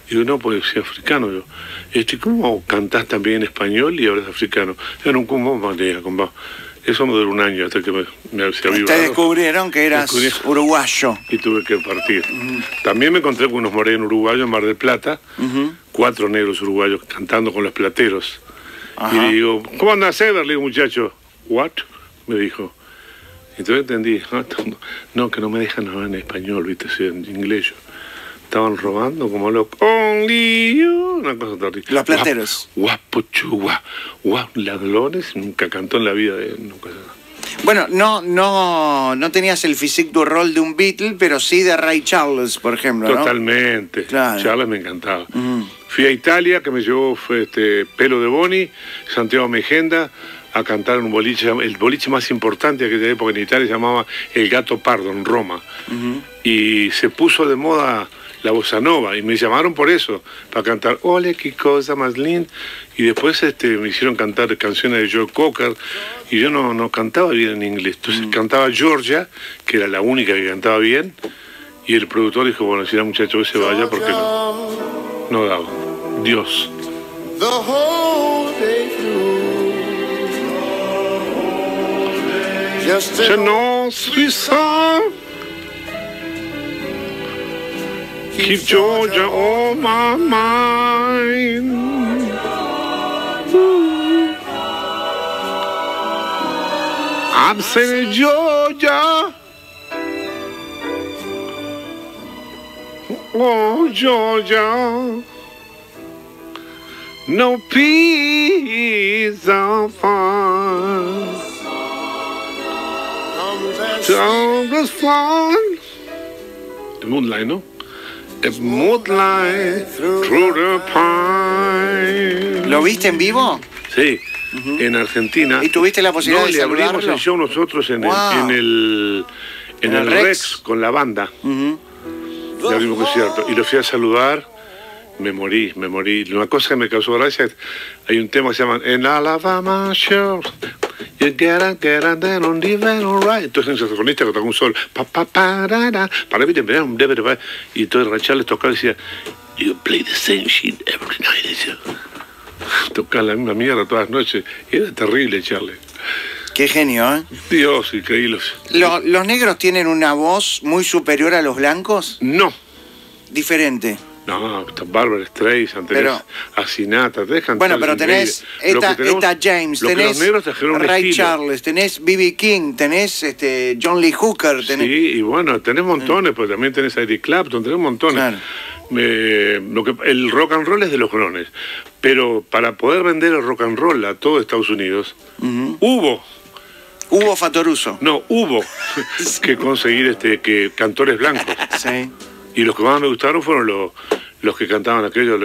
[SPEAKER 2] Digo, no, pues soy africano. Yo, ¿cómo cantás también en español y hablas africano? Era un cumbo, eso me duró un año hasta que se avivó.
[SPEAKER 1] Te descubrieron que eras uruguayo.
[SPEAKER 2] Y tuve que partir. También me encontré con unos morenos uruguayos en Mar del Plata, 4 negros uruguayos cantando con los plateros. Y le digo, ¿cómo andás, Ever? Le digo, muchacho, ¿what? Me dijo. Entonces entendí, no, que no me dejan hablar en español, viste, soy en inglés yo. Estaban robando como locos. Only you. Una cosa terrible.
[SPEAKER 1] Los plateros.
[SPEAKER 2] Guapo, ladrones. Nunca cantó en la vida de nunca.
[SPEAKER 1] Bueno, no tenías el physique du rol de un Beatle, pero sí de Ray Charles, por ejemplo, ¿no?
[SPEAKER 2] Totalmente.
[SPEAKER 1] Claro.
[SPEAKER 2] Charles me encantaba. Fui a Italia, que me llevó Pelo de Boni, Santiago Mejenda, a cantar en un boliche, el boliche más importante de aquella época en Italia, se llamaba El Gato Pardo, en Roma. Y se puso de moda la bossa nova, y me llamaron por eso, para cantar Ole, qué cosa más linda. Y después me hicieron cantar canciones de Joe Cocker, y yo no cantaba bien en inglés. Entonces cantaba Georgia, que era la única que cantaba bien, y el productor dijo, bueno, si el muchacho que se vaya, porque no daba. Dios. Je n'en suis ça. Keep Georgia on my mind. I'm saying Georgia. Oh, Georgia. No peace of fun. Just fun. The moonlight, ¿no? The moonlight through the pine.
[SPEAKER 1] ¿Lo viste en vivo?
[SPEAKER 2] Sí, en Argentina.
[SPEAKER 1] ¿Y tuviste la posibilidad de saludarlo?
[SPEAKER 2] Le abrimos el show nosotros en el Rex con la banda. Le abrimos concierto. Y lo fui a saludar. Me morí. Una cosa que me causó gracia, hay un tema que se llama En Alabama Shores. You get on the right. Entonces el saxofonista que toca un sol. Y entonces Rachel les tocaba y decía, you play the same shit every night. Decía, tocar la misma mierda todas las noches. Era terrible, Charlie.
[SPEAKER 1] Qué genio, ¿eh?
[SPEAKER 2] Dios, increíble.
[SPEAKER 1] ¿Los negros tienen una voz muy superior a los blancos?
[SPEAKER 2] No.
[SPEAKER 1] Diferente.
[SPEAKER 2] No, Barbara Streisand, tenés Asinata,
[SPEAKER 1] bueno, pero tenés Etta James, tenés Ray Charles, tenés B.B. King, tenés John Lee Hooker.
[SPEAKER 2] Sí, y bueno, tenés montones, pues también tenés a Eric Clapton, tenés montones. Claro. El rock and roll es de los grones, pero para poder vender el rock and roll a todo Estados Unidos, hubo
[SPEAKER 1] Fatoruso.
[SPEAKER 2] No, hubo que conseguir que cantores blancos.
[SPEAKER 1] Sí.
[SPEAKER 2] Y los que más me gustaron fueron los que cantaban aquello,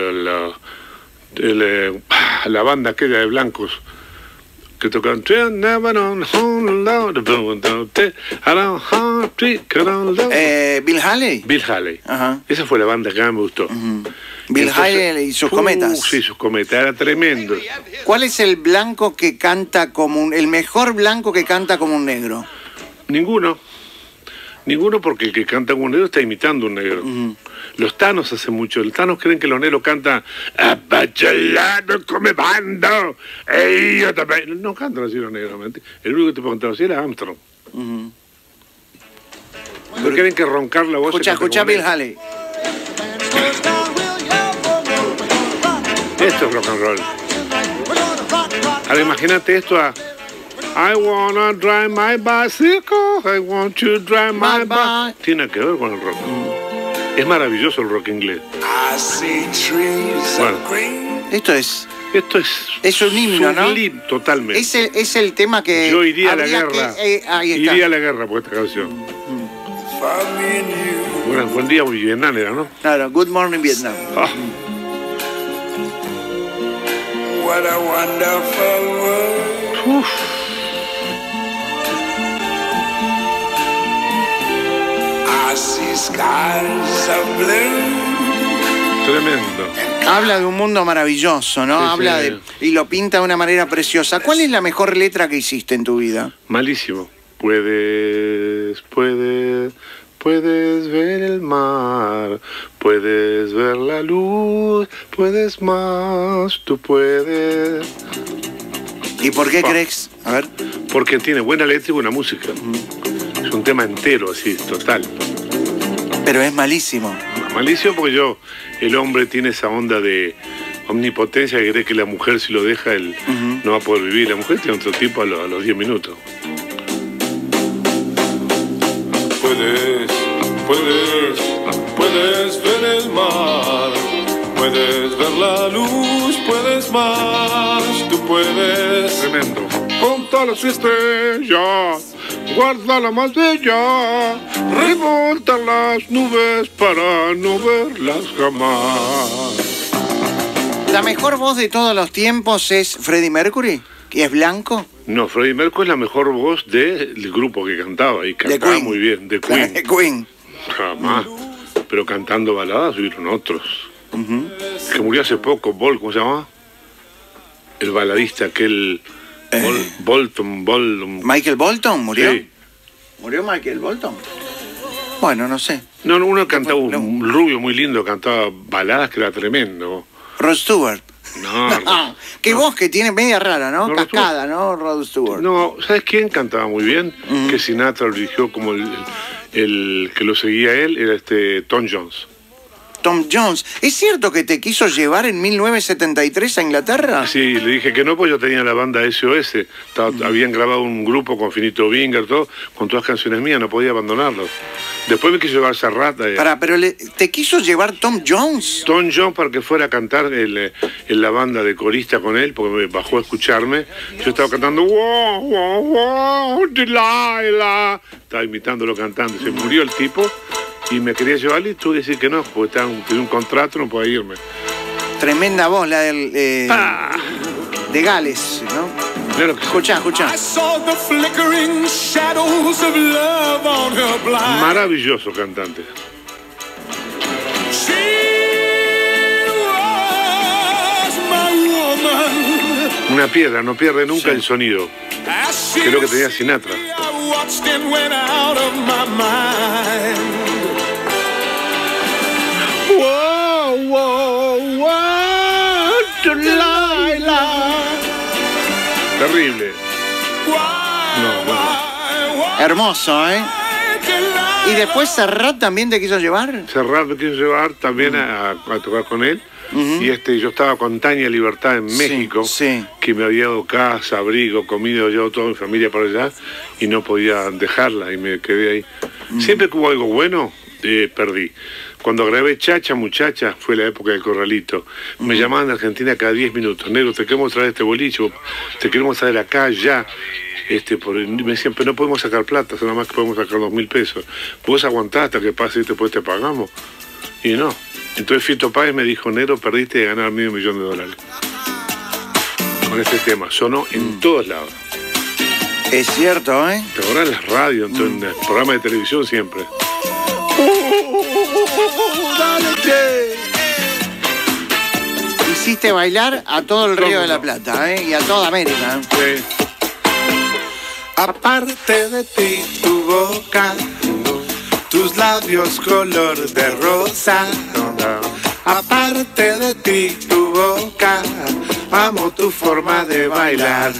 [SPEAKER 2] la banda aquella de blancos que tocaban
[SPEAKER 1] Bill Haley.
[SPEAKER 2] Bill Haley. Esa fue la banda que más me gustó.
[SPEAKER 1] Bill Haley y sus cometas.
[SPEAKER 2] Sí, sus cometas, era tremendo.
[SPEAKER 1] ¿Cuál es el blanco que canta el mejor blanco que canta como un negro?
[SPEAKER 2] Ninguno, porque el que canta como un negro está imitando a un negro. Los tanos hacen mucho. Los tanos creen que los negros cantan Abachalado come bando. No cantan así los negros. El único que te puede cantar así era Armstrong. No creen que roncar la voz.
[SPEAKER 1] Escucha Bill Haley.
[SPEAKER 2] Esto es rock and roll. Ahora imagínate esto a I wanna drive my bicycle, I want to drive my bicycle. Tiene que ver con el rock. Es maravilloso el rock inglés. Bueno,
[SPEAKER 1] esto es un himno, ¿no?
[SPEAKER 2] Totalmente.
[SPEAKER 1] Es el tema que
[SPEAKER 2] yo iría a la guerra. Iría a la guerra por esta canción. Bueno, buen día Vietnam era, ¿no?
[SPEAKER 1] Claro, Good Morning Vietnam.
[SPEAKER 4] What a wonderful world. I see skies of blue.
[SPEAKER 2] Tremendo.
[SPEAKER 1] Habla de un mundo maravilloso, ¿no?
[SPEAKER 2] Sí,
[SPEAKER 1] Habla
[SPEAKER 2] sí.
[SPEAKER 1] y lo pinta de una manera preciosa. ¿Cuál es la mejor letra que hiciste en tu vida?
[SPEAKER 2] Malísimo. puedes ver el mar, puedes ver la luz, puedes más, tú puedes.
[SPEAKER 1] ¿Y por qué crees? A ver.
[SPEAKER 2] Porque tiene buena letra y buena música. Es un tema entero, así, total.
[SPEAKER 1] Pero es malísimo.
[SPEAKER 2] Malísimo porque el hombre tiene esa onda de omnipotencia que cree que la mujer, si lo deja, él no va a poder vivir. La mujer tiene otro tipo a los 10 minutos.
[SPEAKER 4] Puedes ver el mar, puedes ver la luz, puedes más, tú puedes.
[SPEAKER 2] Tremendo. Contar las estrellas, guarda la más bella, remonta las nubes para no verlas jamás.
[SPEAKER 1] ¿La mejor voz de todos los tiempos es Freddie Mercury? ¿Y es blanco?
[SPEAKER 2] No, Freddie Mercury es la mejor voz del grupo que cantaba, y cantaba muy bien, de Queen.
[SPEAKER 1] De Queen.
[SPEAKER 2] Jamás. Pero cantando baladas hubieron otros. Que murió hace poco, ¿cómo se llama? El baladista, aquel... Bolton.
[SPEAKER 1] ¿Michael Bolton murió?
[SPEAKER 2] Sí.
[SPEAKER 1] ¿Murió Michael Bolton? Bueno, no sé.
[SPEAKER 2] No, uno cantaba, un rubio muy lindo, cantaba baladas que era tremendo.
[SPEAKER 1] Rod Stewart.
[SPEAKER 2] No.
[SPEAKER 1] Qué voz que tiene, media rara, ¿no?
[SPEAKER 2] No,
[SPEAKER 1] Cascada, ¿no? Rod Stewart.
[SPEAKER 2] No, ¿sabes quién cantaba muy bien? Que Sinatra lo eligió como el que lo seguía a él, era Tom Jones.
[SPEAKER 1] Tom Jones. ¿Es cierto que te quiso llevar en 1973 a Inglaterra?
[SPEAKER 2] Sí, le dije que no, pues yo tenía la banda SOS. Habían grabado un grupo con Finito Winger, todo, con todas canciones mías, no podía abandonarlos. Después me quiso llevar Serrat.
[SPEAKER 1] Pero ¿te quiso llevar Tom Jones?
[SPEAKER 2] Tom Jones para que fuera a cantar en la banda de corista con él, porque me bajó a escucharme. Yo estaba cantando, wow, wow, wow, Delilah. Estaba imitándolo cantando. Se murió el tipo. Y me quería llevar y tuve que decir que no, porque tenía un contrato, no podía irme.
[SPEAKER 1] Tremenda voz, la del de Gales, ¿no?
[SPEAKER 2] Claro que
[SPEAKER 1] escuchá.
[SPEAKER 2] Maravilloso cantante. Una piedra, no pierde nunca el sonido. Creo que tenía Sinatra. Wow, wow, wow, Delilah. Terrible. No.
[SPEAKER 1] Hermoso, ¿eh? ¿Y después Serrat también te quiso llevar?
[SPEAKER 2] Serrat me quiso llevar también a tocar con él. Y yo estaba con Tania Libertad en México, que me había dado casa, abrigo, comida, llevado toda mi familia para allá y no podía dejarla y me quedé ahí. Siempre que hubo algo bueno, perdí. Cuando grabé Chacha Muchacha, fue la época del Corralito, me llamaban de Argentina cada 10 minutos. Negro, te queremos traer este boliche, te queremos traer acá, ya. Me decían, pero no podemos sacar plata, nada más que podemos sacar 2.000 pesos. Vos aguantás hasta que pase y después te pagamos. Y no. Entonces Fito Páez me dijo, Negro, perdiste de ganar $500,000. Con este tema, sonó en todos lados.
[SPEAKER 1] Es cierto, ¿eh?
[SPEAKER 2] Te acordás en las radios, en el programa de televisión siempre.
[SPEAKER 1] Hiciste bailar a todo el Río de la Plata, ¿eh? Y a toda América.
[SPEAKER 2] Sí.
[SPEAKER 4] Aparte de ti, tu boca, tus labios color de rosa. Aparte de ti, tu boca, amo tu forma de bailar.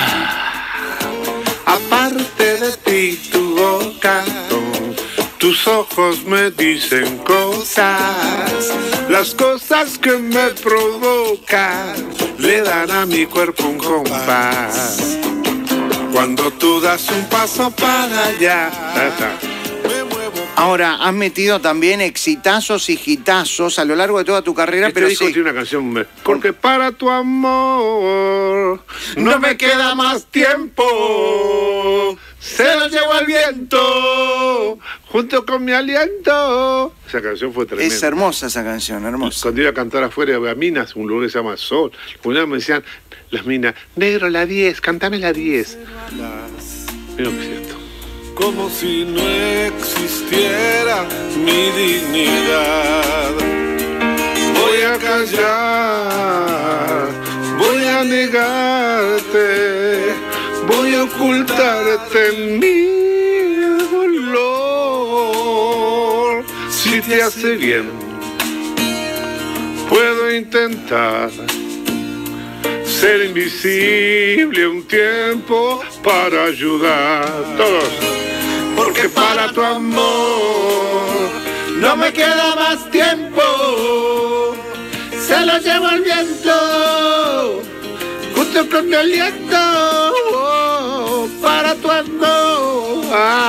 [SPEAKER 4] Aparte de ti, tu boca, tus ojos me dicen cosas. Las cosas que me provocan le dan a mi cuerpo un compás. Cuando tú das un paso para allá,
[SPEAKER 1] Ahora, has metido también exitazos y hitazos a lo largo de toda tu carrera, pero
[SPEAKER 2] disco
[SPEAKER 1] sí.
[SPEAKER 2] tiene una canción, porque para tu amor no me queda más tiempo, se lo llevo al viento, junto con mi aliento. Esa canción fue tremenda.
[SPEAKER 1] Es hermosa esa canción, hermosa.
[SPEAKER 2] Cuando iba a cantar afuera a minas, un lugar que se llama Sol, una vez me decían las minas, Negro, la 10, cántame la 10. Mira que es cierto.
[SPEAKER 4] como si no existiera mi dignidad. Voy a callar, voy a negarte, voy a ocultarte en mi dolor.
[SPEAKER 2] si te hace bien, puedo intentar ser invisible un tiempo para ayudar. Todos. Porque para tu amor no me queda más tiempo. Se lo llevo el viento junto con mi aliento. Para tu amor.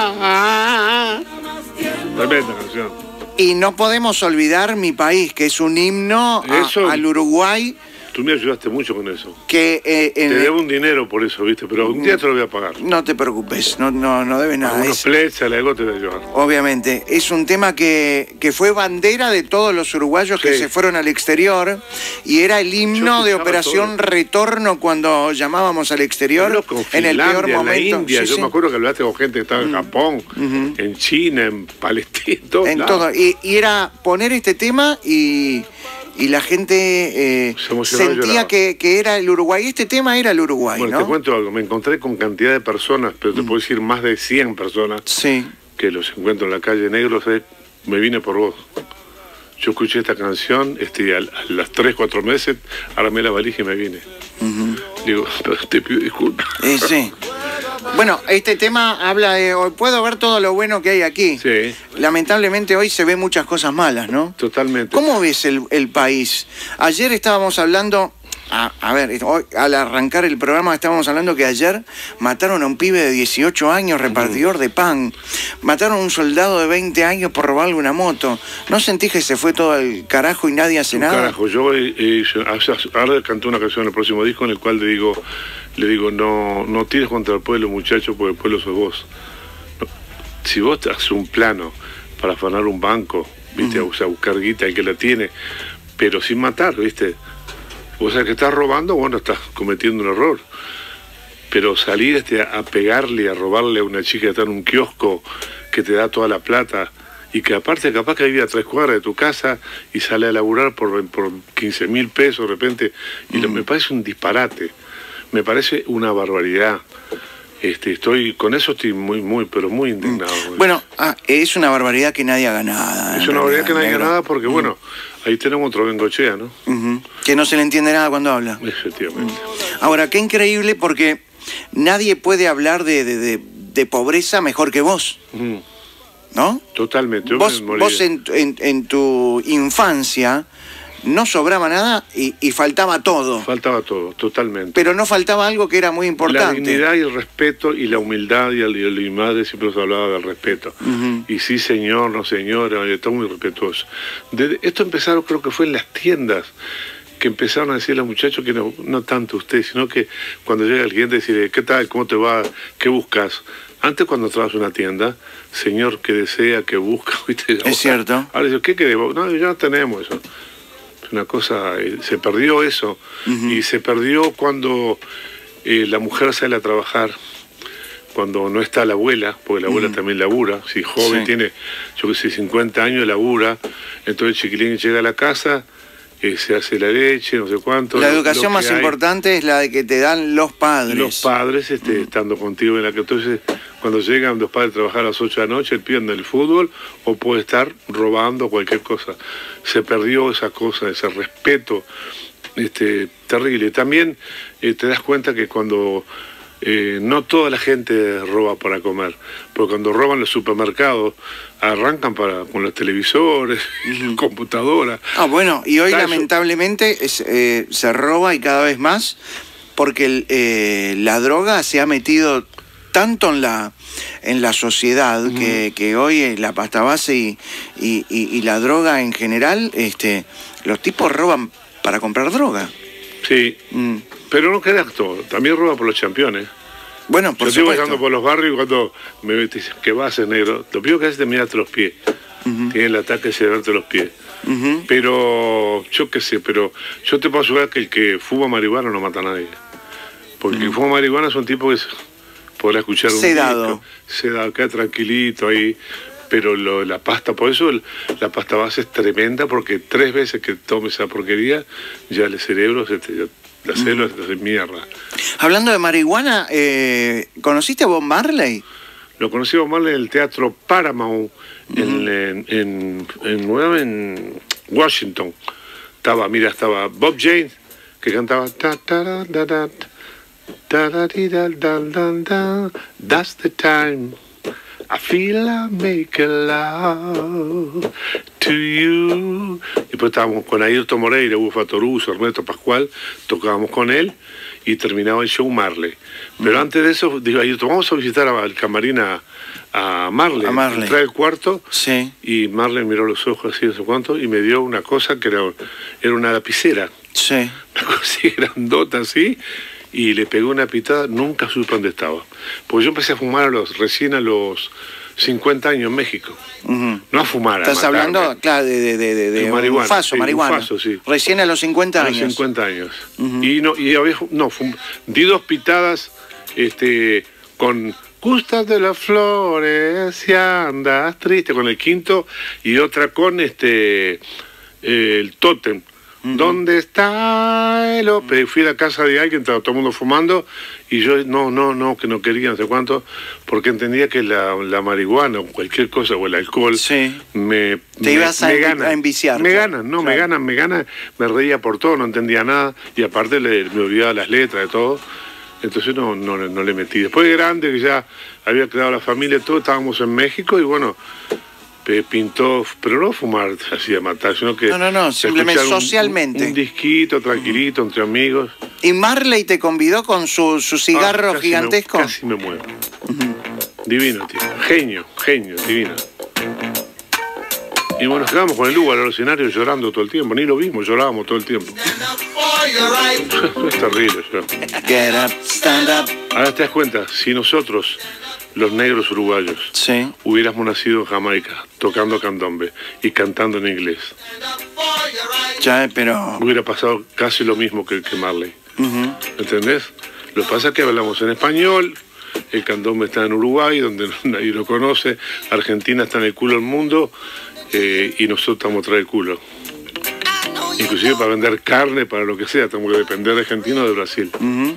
[SPEAKER 2] Tremenda canción.
[SPEAKER 1] Y no podemos olvidar Mi País, que es un himno al Uruguay.
[SPEAKER 2] Tú me ayudaste mucho con eso.
[SPEAKER 1] Que,
[SPEAKER 2] te debo un dinero por eso, ¿viste? Pero un día te lo voy a pagar.
[SPEAKER 1] No te preocupes, no debes nada.
[SPEAKER 2] Algunos plechas, algo te voy a ayudar.
[SPEAKER 1] Obviamente. Es un tema que fue bandera de todos los uruguayos que se fueron al exterior y era el himno de Operación Retorno cuando llamábamos al exterior en el peor momento.
[SPEAKER 2] En la India. Yo me acuerdo que hablaste con gente que estaba en Japón, en China, en Palestina,
[SPEAKER 1] en todo. Y era poner este tema y la gente sentía que era el Uruguay. Este tema era el Uruguay,
[SPEAKER 2] bueno,
[SPEAKER 1] ¿no?
[SPEAKER 2] Te cuento algo. Me encontré con cantidad de personas, pero te puedo decir más de 100 personas que los encuentro en la calle Negros. Me vine por vos. Yo escuché esta canción a las 3, 4 meses, armé la valija y me vine. Digo, pero te pido disculpas.
[SPEAKER 1] Sí. Bueno, este tema habla de... Puedo ver todo lo bueno que hay aquí.
[SPEAKER 2] Sí.
[SPEAKER 1] Lamentablemente hoy se ven muchas cosas malas, ¿no?
[SPEAKER 2] Totalmente.
[SPEAKER 1] ¿Cómo ves el país? Ayer estábamos hablando... A ver, hoy, al arrancar el programa estábamos hablando que ayer mataron a un pibe de 18 años, repartidor de pan. Mataron a un soldado de 20 años por robarle una moto. ¿No sentís que se fue todo al carajo y nadie hace nada?
[SPEAKER 2] Carajo, yo ahora canté una canción en el próximo disco en el cual le digo, no tires contra el pueblo, muchacho, porque el pueblo sos vos. No. Si vos te haces un plano para afanar un banco, ¿viste? O sea, buscar guita el que la tiene, pero sin matar, ¿viste? O sea, que estás robando, bueno, estás cometiendo un error. Pero salir a pegarle, a robarle a una chica que está en un kiosco que te da toda la plata y que aparte capaz que vive a 3 cuadras de tu casa y sale a laburar por 15.000 pesos de repente, y me parece un disparate, me parece una barbaridad. Con eso estoy pero muy indignado.
[SPEAKER 1] Bueno, es una barbaridad que nadie haga nada.
[SPEAKER 2] Es una barbaridad que nadie haga nada porque, bueno, ahí tenemos otro Bengochea, ¿no?
[SPEAKER 1] Que no se le entiende nada cuando habla.
[SPEAKER 2] Efectivamente.
[SPEAKER 1] Ahora, qué increíble porque nadie puede hablar de pobreza mejor que vos. ¿No?
[SPEAKER 2] Totalmente.
[SPEAKER 1] Vos en tu infancia no sobraba nada y faltaba todo.
[SPEAKER 2] Faltaba todo, totalmente.
[SPEAKER 1] Pero no faltaba algo que era muy importante.
[SPEAKER 2] La dignidad y el respeto y la humildad y mi madre siempre nos hablaba del respeto. Y sí, señor, no señora, está muy respetuoso. Esto empezaron, creo que fue en las tiendas, que empezaron a decir a los muchachos que no tanto usted, sino que cuando llega el cliente decirle, ¿qué tal? ¿Cómo te va? ¿Qué buscas? Antes cuando entrabas a una tienda, señor, ¿qué desea? ¿Qué busca?
[SPEAKER 1] Es cierto.
[SPEAKER 2] Ahora digo, ¿qué queremos? No, ya no tenemos eso. Una cosa, se perdió eso, y se perdió cuando la mujer sale a trabajar, cuando no está la abuela, porque la abuela también labura, si joven tiene, yo que sé, 50 años, labura, entonces el chiquilín llega a la casa, se hace la leche, no sé cuánto.
[SPEAKER 1] La educación más importante es la de que te dan los padres.
[SPEAKER 2] Los padres estando contigo en la que entonces cuando llegan los padres a trabajar a las 8 de la noche, piden del fútbol o puede estar robando cualquier cosa. Se perdió esa cosa, ese respeto terrible. También te das cuenta que cuando no toda la gente roba para comer, porque cuando roban los supermercados arrancan con los televisores, computadoras.
[SPEAKER 1] Bueno, y hoy lamentablemente se roba y cada vez más porque la droga se ha metido tanto en la sociedad que hoy la pasta base y la droga en general, los tipos roban para comprar droga.
[SPEAKER 2] Sí, pero no creas todo, también roba por los campeones.
[SPEAKER 1] Bueno, por
[SPEAKER 2] supuesto. Yo estoy bajando por los barrios y cuando me dicen, ¿qué vas a hacer, negro? Lo primero que haces es mirarte los pies. Tiene el ataque de verte los pies. Pero, yo qué sé, pero yo te puedo asegurar que el que fuma marihuana no mata a nadie. Porque el que fuma marihuana es un tipo que podrá escuchar un
[SPEAKER 1] sedado.
[SPEAKER 2] Sedado, queda tranquilito ahí. Pero la pasta, por eso la pasta base es tremenda, porque 3 veces que tomes esa porquería, ya el cerebro, las células se hacen mierda.
[SPEAKER 1] Hablando de marihuana, ¿conociste a Bob Marley?
[SPEAKER 2] Lo conocí a Bob Marley en el Teatro Paramount en Washington. Estaba Bob James, que cantaba That's the time I feel I make a love to you. Y después estábamos con Ayrton Moreira, Hugo Fatoruso, Ernesto Pascual, tocábamos con él y terminaba el show Marley. Pero antes de eso, digo, Ayrton, vamos a visitar al camarín a Marley. Entré al cuarto,
[SPEAKER 1] sí.
[SPEAKER 2] Y Marley miró los ojos así, no sé cuánto, y me dio una cosa que era una lapicera.
[SPEAKER 1] Sí.
[SPEAKER 2] Una cosa así grandota así, y le pegó una pitada, nunca supe dónde estaba. Porque yo empecé a fumar recién a los 50 años en México. No a fumar,
[SPEAKER 1] Estás hablando, claro, de
[SPEAKER 2] marihuana.
[SPEAKER 1] marihuana.
[SPEAKER 2] Un faso, sí.
[SPEAKER 1] Recién a los 50 años.
[SPEAKER 2] A los 50 años. Y di 2 pitadas con gustas de las flores y andas triste, con el quinto, y otra con el tótem. ¿Dónde está el Ope? Fui a la casa de alguien, estaba todo el mundo fumando, y yo que no quería, no sé cuánto, porque entendía que la marihuana o cualquier cosa, o el alcohol,
[SPEAKER 1] sí.
[SPEAKER 2] Te
[SPEAKER 1] ibas a enviciar.
[SPEAKER 2] Me ganan, me reía por todo, no entendía nada, y aparte me olvidaba las letras de todo, entonces no le metí. Después de grande, que ya había creado la familia, todo, estábamos en México, y bueno, pintó, pero no fumar así de matar, sino que...
[SPEAKER 1] No, simplemente socialmente.
[SPEAKER 2] Un disquito, tranquilito, entre amigos.
[SPEAKER 1] ¿Y Marley te convidó con su cigarro gigantesco?
[SPEAKER 2] Casi me muero. Divino, tío. Genio, divino. Y bueno, nos quedamos con el Hugo al escenario llorando todo el tiempo. Ni lo vimos, llorábamos todo el tiempo. Es terrible.
[SPEAKER 1] Get up, stand up.
[SPEAKER 2] Ahora te das cuenta, si nosotros, los negros uruguayos,
[SPEAKER 1] sí,
[SPEAKER 2] hubiéramos nacido en Jamaica, tocando candombe y cantando en inglés,
[SPEAKER 1] ya, pero...
[SPEAKER 2] hubiera pasado casi lo mismo que Marley. ¿Entendés? Lo que pasa es que hablamos en español, el candombe está en Uruguay, donde nadie lo conoce, Argentina está en el culo del mundo, y nosotros estamos atrás del culo. Inclusive para vender carne, para lo que sea, tenemos que depender de Argentina o de Brasil.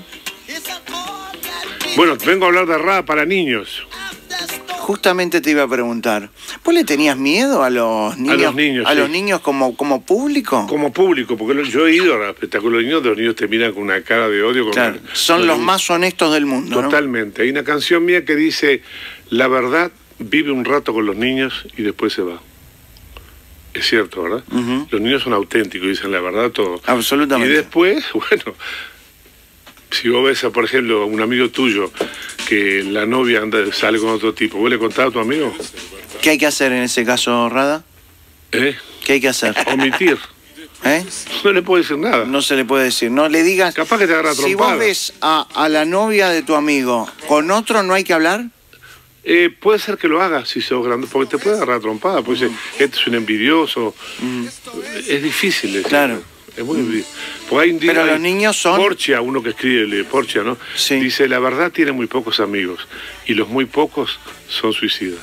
[SPEAKER 2] Bueno, vengo a hablar de rap para niños.
[SPEAKER 1] Justamente te iba a preguntar, ¿vos le tenías miedo a los niños? A los niños como público.
[SPEAKER 2] Como público, porque yo he ido a espectáculos de niños, los niños te miran con una cara de odio.
[SPEAKER 1] Claro, son los más honestos del mundo,
[SPEAKER 2] totalmente. ¿No? Hay una canción mía que dice, la verdad vive un rato con los niños y después se va. Es cierto, ¿verdad? Los niños son auténticos, dicen la verdad todo.
[SPEAKER 1] Absolutamente.
[SPEAKER 2] Y después, bueno, si vos ves, por ejemplo, a un amigo tuyo que la novia sale con otro tipo, ¿vos le contás a tu amigo?
[SPEAKER 1] ¿Qué hay que hacer en ese caso, Rada? ¿Qué hay que hacer?
[SPEAKER 2] Omitir. No le puedo decir nada.
[SPEAKER 1] No se le puede decir. No le digas...
[SPEAKER 2] Capaz que te agarra trompada.
[SPEAKER 1] Si vos ves a la novia de tu amigo con otro, ¿no hay que hablar?
[SPEAKER 2] Puede ser que lo haga si sos grande, porque te puede agarrar trompada, porque este es un envidioso. Es difícil decir.
[SPEAKER 1] Claro.
[SPEAKER 2] Es muy difícil. Porque
[SPEAKER 1] pero los niños son...
[SPEAKER 2] Porcia, uno que escribe Porcia, ¿no?
[SPEAKER 1] Sí.
[SPEAKER 2] Dice, la verdad tiene muy pocos amigos, y los muy pocos son suicidas.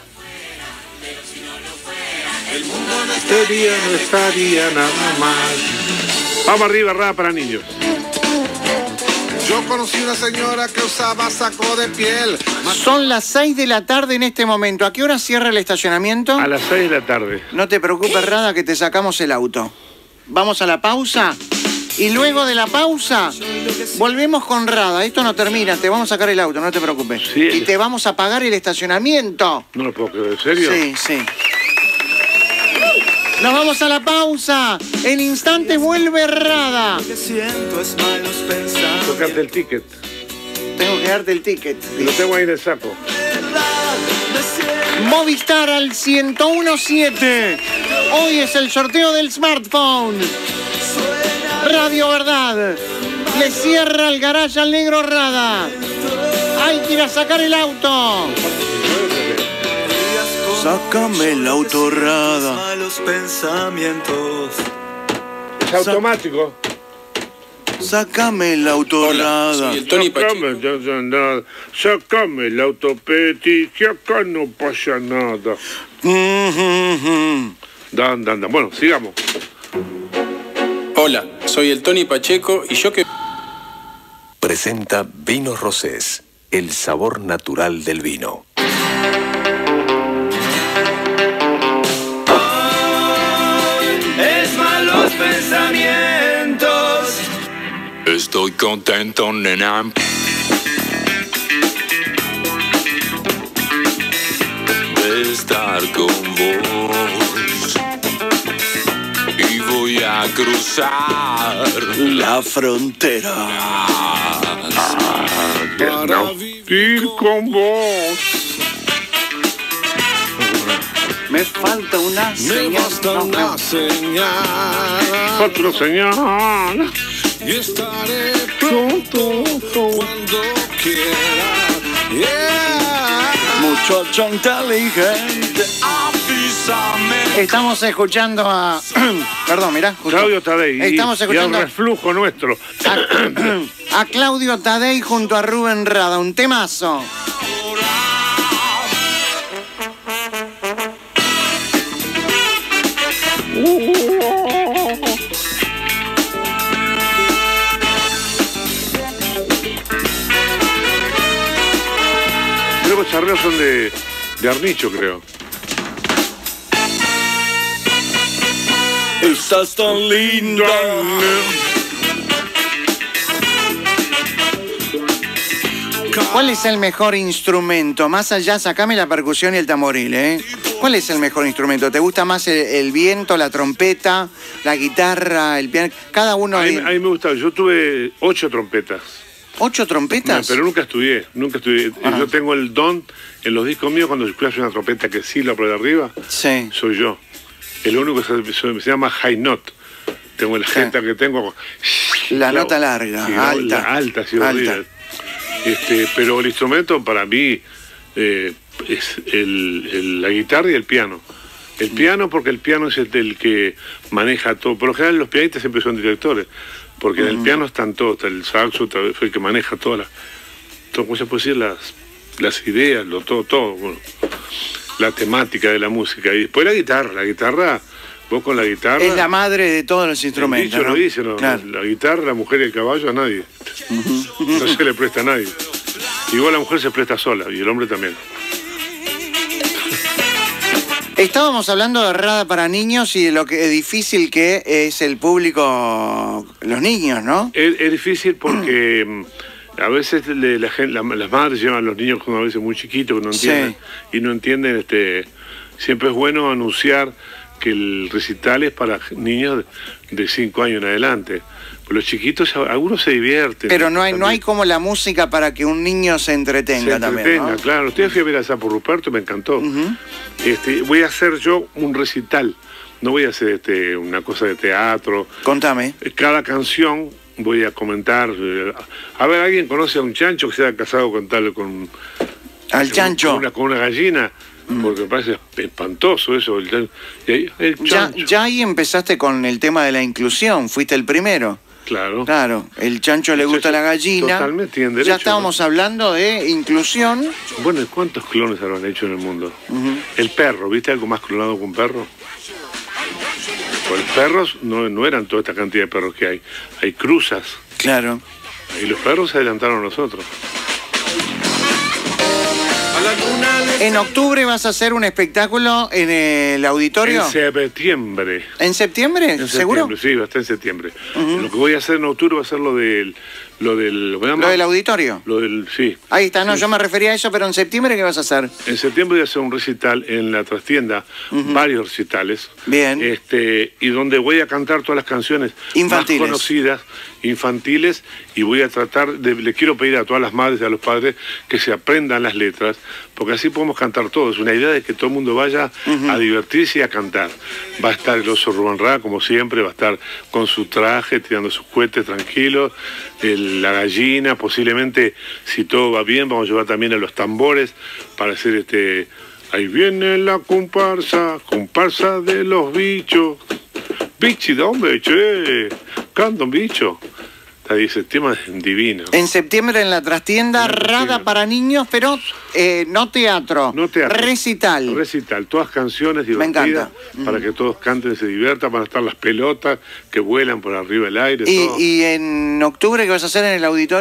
[SPEAKER 2] El mundo no estaría nada más. Vamos arriba, rap para niños.
[SPEAKER 4] Yo conocí una señora que usaba saco de piel.
[SPEAKER 1] Son las 6 de la tarde en este momento. ¿A qué hora cierra el estacionamiento?
[SPEAKER 2] A las 6 de la tarde.
[SPEAKER 1] No te preocupes, Rada, que te sacamos el auto. Vamos a la pausa. Y luego de la pausa, volvemos con Rada. Esto no termina, te vamos a sacar el auto, no te preocupes.
[SPEAKER 2] Sí.
[SPEAKER 1] Y te vamos a pagar el estacionamiento.
[SPEAKER 2] No lo puedo creer, ¿en serio?
[SPEAKER 1] Sí. Nos vamos a la pausa. En instantes vuelve Rada.
[SPEAKER 2] Tocarte el ticket.
[SPEAKER 1] Tengo que darte el ticket.
[SPEAKER 2] Lo tengo ahí en el saco.
[SPEAKER 1] Movistar al 1017. Hoy es el sorteo del smartphone. Radio Verdad. Le cierra el garage al negro Rada. Hay que ir a sacar el auto. Sácame el auto, Rada.
[SPEAKER 8] Malos pensamientos.
[SPEAKER 2] Es automático.
[SPEAKER 1] Sácame el auto, Rada.
[SPEAKER 8] Soy el Tony Pacheco.
[SPEAKER 2] Sácame el auto, Petit, que acá no pasa nada. Dan. Bueno, sigamos.
[SPEAKER 8] Hola, soy el Tony Pacheco y yo que...
[SPEAKER 5] Presenta Vinos Rosés, el sabor natural del vino.
[SPEAKER 3] pensamientos.
[SPEAKER 8] Estoy contento, nena. De estar con vos. Y voy a cruzar
[SPEAKER 1] la frontera
[SPEAKER 2] para vivir con vos.
[SPEAKER 1] Me falta una señal.
[SPEAKER 4] Me basta una señal.
[SPEAKER 2] Falta una señal.
[SPEAKER 4] Y estaré pronto cuando quiera. Yeah.
[SPEAKER 1] Muchacha inteligente.
[SPEAKER 8] Avísame.
[SPEAKER 1] Estamos escuchando a... Perdón, mirá. Justo.
[SPEAKER 2] Claudio Tadei.
[SPEAKER 1] Estamos escuchando
[SPEAKER 2] y el reflujo nuestro.
[SPEAKER 1] a Claudio Tadei junto a Rubén Rada. Un temazo.
[SPEAKER 2] Creo que los charreos son de Arnicho, creo.
[SPEAKER 1] Estás tan linda. ¿Cuál es el mejor instrumento? Más allá, sacame la percusión y el tamboril, ¿eh? ¿Cuál es el mejor instrumento? ¿Te gusta más el viento, la trompeta, la guitarra, el piano? Cada uno...
[SPEAKER 2] A mí me gusta. Yo tuve 8 trompetas.
[SPEAKER 1] ¿8 trompetas?
[SPEAKER 2] Pero nunca estudié.
[SPEAKER 1] Ajá.
[SPEAKER 2] Yo tengo el don en los discos míos cuando escuchas una trompeta que sí la por arriba,
[SPEAKER 1] sí.
[SPEAKER 2] Soy yo. El único que se llama high note. Tengo la gente que tengo.
[SPEAKER 1] La nota larga,
[SPEAKER 2] sí,
[SPEAKER 1] alta.
[SPEAKER 2] La alta, sí, horrible. Pero el instrumento para mí es la guitarra y el piano. El piano porque el piano es el que maneja todo. Por lo general los pianistas siempre son directores, porque en el piano están todos, el saxo fue el que maneja todas ¿cómo se puede decir? Las ideas, todo, bueno, la temática de la música. Y después la guitarra, vos con la guitarra...
[SPEAKER 1] Es la madre de todos los instrumentos,
[SPEAKER 2] el dicho
[SPEAKER 1] ¿no?
[SPEAKER 2] lo dice, ¿no?
[SPEAKER 1] Claro.
[SPEAKER 2] La guitarra, la mujer y el caballo a nadie. No se le presta a nadie. Igual la mujer se presta sola y el hombre también.
[SPEAKER 1] Estábamos hablando de Rada para niños y de lo que difícil que es el público, los niños, ¿no?
[SPEAKER 2] Es difícil porque a veces las madres llevan a los niños a veces muy chiquitos que no entienden. Sí. Y no entienden, siempre es bueno anunciar que el recital es para niños de 5 años en adelante. Los chiquitos, algunos se divierten.
[SPEAKER 1] Pero no hay como la música para que un niño se entretenga también, ¿no?
[SPEAKER 2] Claro. Usted fui a ver a Sapo Ruperto, me encantó. Voy a hacer yo un recital, no voy a hacer una cosa de teatro.
[SPEAKER 1] Contame.
[SPEAKER 2] Cada canción voy a comentar. A ver, ¿alguien conoce a un chancho que se haya casado con
[SPEAKER 1] al chancho?
[SPEAKER 2] Con una gallina. Porque me parece espantoso eso. El chancho.
[SPEAKER 1] Ya ahí empezaste con el tema de la inclusión, fuiste el primero. Claro, el chancho le gusta la gallina.
[SPEAKER 2] Totalmente tienen derecho.
[SPEAKER 1] Ya estábamos hablando de inclusión.
[SPEAKER 2] Bueno, ¿cuántos clones habrán hecho en el mundo? El perro, ¿viste algo más clonado que un perro? Pues los perros no eran toda esta cantidad de perros que hay. Hay cruzas.
[SPEAKER 1] Claro.
[SPEAKER 2] Y los perros se adelantaron a nosotros.
[SPEAKER 1] En octubre vas a hacer un espectáculo en el auditorio.
[SPEAKER 2] En septiembre.
[SPEAKER 1] ¿En septiembre? ¿Seguro?
[SPEAKER 2] Sí, va a estar en septiembre. Lo que voy a hacer en octubre va a ser lo del
[SPEAKER 1] auditorio.
[SPEAKER 2] Sí.
[SPEAKER 1] Ahí está, no, yo me refería a eso, pero en septiembre, ¿qué vas a hacer?
[SPEAKER 2] En septiembre voy a hacer un recital en la trastienda, varios recitales.
[SPEAKER 1] Bien.
[SPEAKER 2] Y donde voy a cantar todas las canciones
[SPEAKER 1] infantiles,
[SPEAKER 2] más conocidas, infantiles, y voy a le quiero pedir a todas las madres y a los padres que se aprendan las letras, porque así podemos cantar todos. Una idea de que todo el mundo vaya a divertirse y a cantar. Va a estar el oso Rubén Rada, como siempre, va a estar con su traje, tirando sus cohetes tranquilos, la gallina, posiblemente, si todo va bien, vamos a llevar también a los tambores para hacer ahí viene la comparsa de los bichos. Bichi, ¿dónde, che? Canta un bicho. Ahí ese tema es divino.
[SPEAKER 1] En septiembre en la trastienda, Rada para niños, pero no teatro.
[SPEAKER 2] No teatro.
[SPEAKER 1] Recital.
[SPEAKER 2] Recital, todas canciones divertidas.
[SPEAKER 1] Me encanta.
[SPEAKER 2] Para que todos canten y se diviertan. Van a estar las pelotas que vuelan por arriba del aire.
[SPEAKER 1] ¿Y en octubre qué vas a hacer en el auditorio?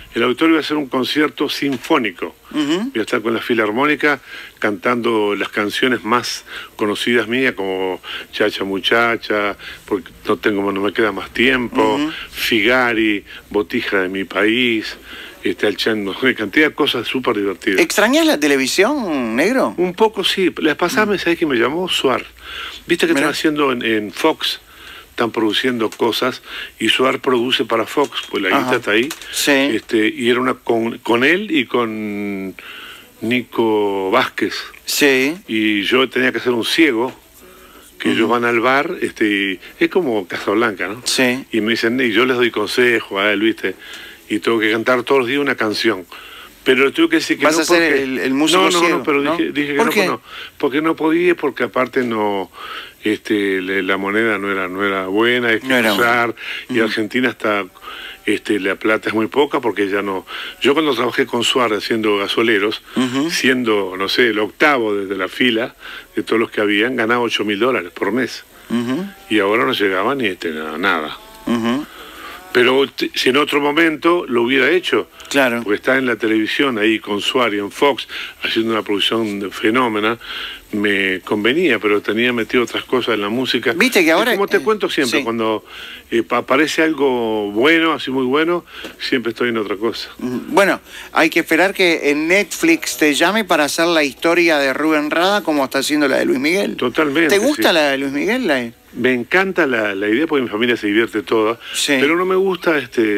[SPEAKER 2] El auditorio va a ser un concierto sinfónico. Voy a estar con la Filarmónica cantando las canciones más conocidas mías, como Chacha Muchacha, porque no me queda más tiempo, Figari, Botija de mi país, una cantidad de cosas súper divertidas.
[SPEAKER 1] ¿Extrañas la televisión, negro?
[SPEAKER 2] Un poco sí. La pasada me sabés que me llamó Suar. Viste que están haciendo en Fox, están produciendo cosas, y Suar produce para Fox, pues la guita está ahí.
[SPEAKER 1] Sí.
[SPEAKER 2] Y era una con él y con Nico Vázquez.
[SPEAKER 1] Sí.
[SPEAKER 2] Y yo tenía que ser un ciego, que ellos van al bar, es como Casablanca, ¿no?
[SPEAKER 1] Sí.
[SPEAKER 2] Y me dicen, y yo les doy consejo a él, ¿viste? Y tengo que cantar todos los días una canción. Pero tengo que decir que
[SPEAKER 1] ¿Vas a ser el músico ciego?
[SPEAKER 2] No, pero ¿no? Dije que
[SPEAKER 1] ¿Por
[SPEAKER 2] no,
[SPEAKER 1] qué?
[SPEAKER 2] no, porque no podía, porque aparte no, la moneda no era buena, hay que usar, y Argentina está, la plata es muy poca, porque ya no. Yo cuando trabajé con Suárez haciendo gasoleros, siendo, no sé, el octavo desde la fila de todos los que habían, ganaba $8.000 por mes. Y ahora no llegaba ni nada. Pero si en otro momento lo hubiera hecho,
[SPEAKER 1] claro,
[SPEAKER 2] porque está en la televisión ahí con Suárez en Fox haciendo una producción de fenómena, me convenía, pero tenía metido otras cosas en la música.
[SPEAKER 1] Viste que ahora,
[SPEAKER 2] como te cuento siempre, cuando aparece algo bueno, así muy bueno, siempre estoy en otra cosa.
[SPEAKER 1] Bueno, hay que esperar que en Netflix te llame para hacer la historia de Rubén Rada, como está haciendo la de Luis Miguel.
[SPEAKER 2] Totalmente.
[SPEAKER 1] ¿Te gusta la de Luis Miguel?
[SPEAKER 2] Me encanta la idea, porque mi familia se divierte toda, pero no me gusta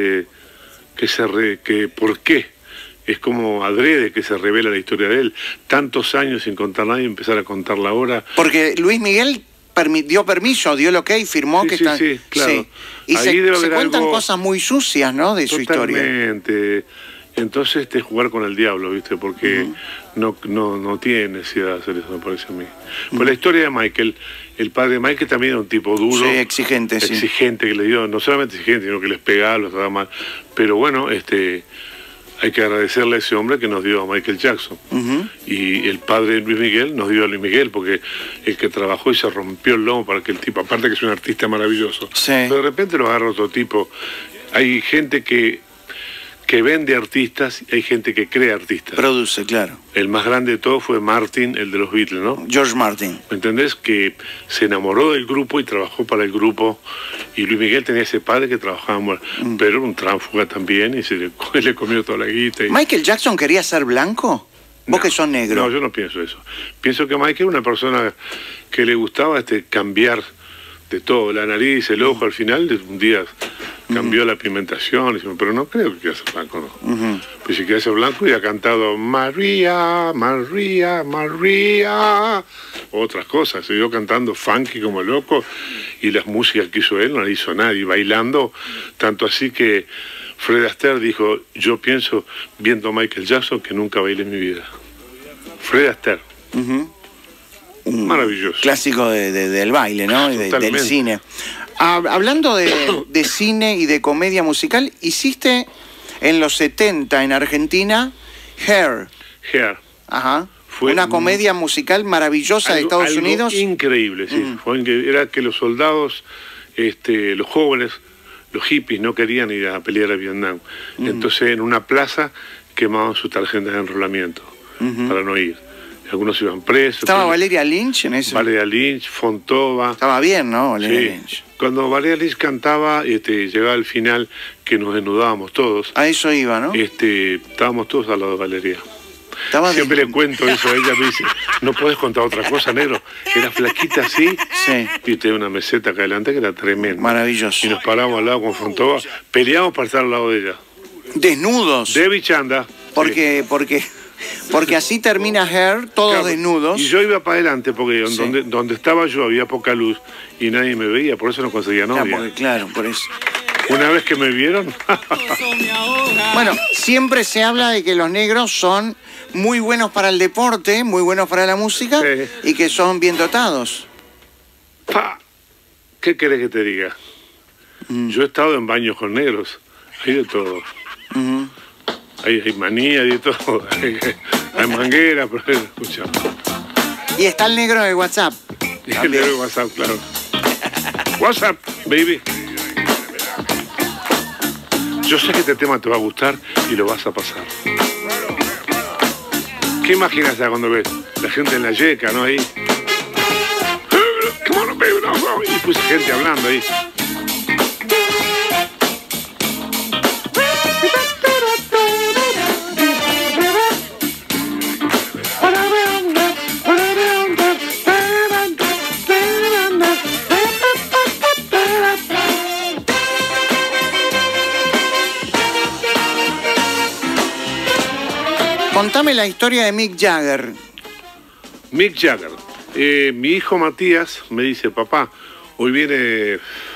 [SPEAKER 2] ¿por qué? Es como adrede que se revela la historia de él. Tantos años sin contar nada y empezar a contarla ahora.
[SPEAKER 1] Porque Luis Miguel dio permiso, dio el ok, firmó que está...
[SPEAKER 2] Sí, claro.
[SPEAKER 1] Sí. Y
[SPEAKER 2] ahí
[SPEAKER 1] se cuentan cosas muy sucias, ¿no?, de su historia.
[SPEAKER 2] Totalmente. Entonces jugar con el diablo, ¿viste? Porque no tiene necesidad de hacer eso, me parece a mí. Pues la historia de Michael, el padre de Michael también era un tipo duro.
[SPEAKER 1] Sí, exigente,
[SPEAKER 2] exigente, que le dio, no solamente exigente, sino que les pegaba, los trataba mal. Pero bueno, hay que agradecerle a ese hombre que nos dio a Michael Jackson. Y el padre de Luis Miguel nos dio a Luis Miguel, porque el que trabajó y se rompió el lomo para que el tipo, aparte que es un artista maravilloso, pero de repente lo agarra otro tipo. Hay gente que vende artistas y hay gente que crea artistas.
[SPEAKER 1] Produce, claro.
[SPEAKER 2] El más grande de todos fue Martin, el de los Beatles, ¿no?
[SPEAKER 1] George Martin.
[SPEAKER 2] ¿Me entendés? Que se enamoró del grupo y trabajó para el grupo. Y Luis Miguel tenía ese padre que trabajaba, pero era un tránsfuga también, y le comió toda la guita.
[SPEAKER 1] ¿Michael Jackson quería ser blanco? ¿Vos que sos negro?
[SPEAKER 2] No, yo no pienso eso. Pienso que Michael era una persona que le gustaba cambiar de todo, la nariz, el ojo, al final un día cambió la pigmentación, pero no creo que quiera ser blanco, no. Pues si quiere ser blanco, y ha cantado María, María, María, otras cosas, siguió cantando funky como loco, y las músicas que hizo él no las hizo nadie, bailando, tanto así que Fred Astaire dijo, yo pienso, viendo a Michael Jackson, que nunca bailé en mi vida. Fred Astaire. Maravilloso.
[SPEAKER 1] Clásico del baile, ¿no? Y del cine. Hablando de cine y de comedia musical, hiciste en los 70 en Argentina Hair.
[SPEAKER 2] Hair.
[SPEAKER 1] Ajá. Fue una comedia musical maravillosa de Estados Unidos.
[SPEAKER 2] Increíble, sí. Era que los soldados, los jóvenes, los hippies no querían ir a pelear a Vietnam. Entonces en una plaza quemaban sus tarjetas de enrolamiento para no ir. Algunos iban presos.
[SPEAKER 1] ¿Estaba Valeria Lynch en eso?
[SPEAKER 2] Valeria Lynch, Fontova.
[SPEAKER 1] Estaba bien, ¿no? Valeria Lynch.
[SPEAKER 2] Cuando Valeria Lynch cantaba, llegaba al final, que nos desnudábamos todos.
[SPEAKER 1] A eso iba, ¿no?
[SPEAKER 2] Estábamos todos al lado de Valeria. Siempre le cuento eso a ella, me dice, no puedes contar otra cosa, negro. Era flaquita así, y tenía una meseta acá adelante que era tremenda.
[SPEAKER 1] Maravilloso.
[SPEAKER 2] Y nos paramos al lado con Fontova, peleamos para estar al lado de ella.
[SPEAKER 1] Desnudos.
[SPEAKER 2] Debbie Chanda.
[SPEAKER 1] Porque así termina Hair, todos desnudos.
[SPEAKER 2] Y yo iba para adelante, porque donde estaba yo había poca luz y nadie me veía, por eso no conseguía novia.
[SPEAKER 1] Claro, por eso.
[SPEAKER 2] Una vez que me vieron...
[SPEAKER 1] Bueno, siempre se habla de que los negros son muy buenos para el deporte, muy buenos para la música, y que son bien dotados.
[SPEAKER 2] ¿Qué querés que te diga? Yo he estado en baños con negros, hay de todo. Hay manía y de todo, hay manguera, pero escucha.
[SPEAKER 1] Y está el negro de WhatsApp.
[SPEAKER 2] El negro de WhatsApp, claro. WhatsApp, baby. Yo sé que este tema te va a gustar y lo vas a pasar. ¿Qué imaginas cuando ves la gente en la yeca, ¿no? Ahí. Y puse gente hablando ahí.
[SPEAKER 1] Contame la historia de Mick Jagger.
[SPEAKER 2] Mick Jagger. Mi hijo Matías me dice, papá, hoy viene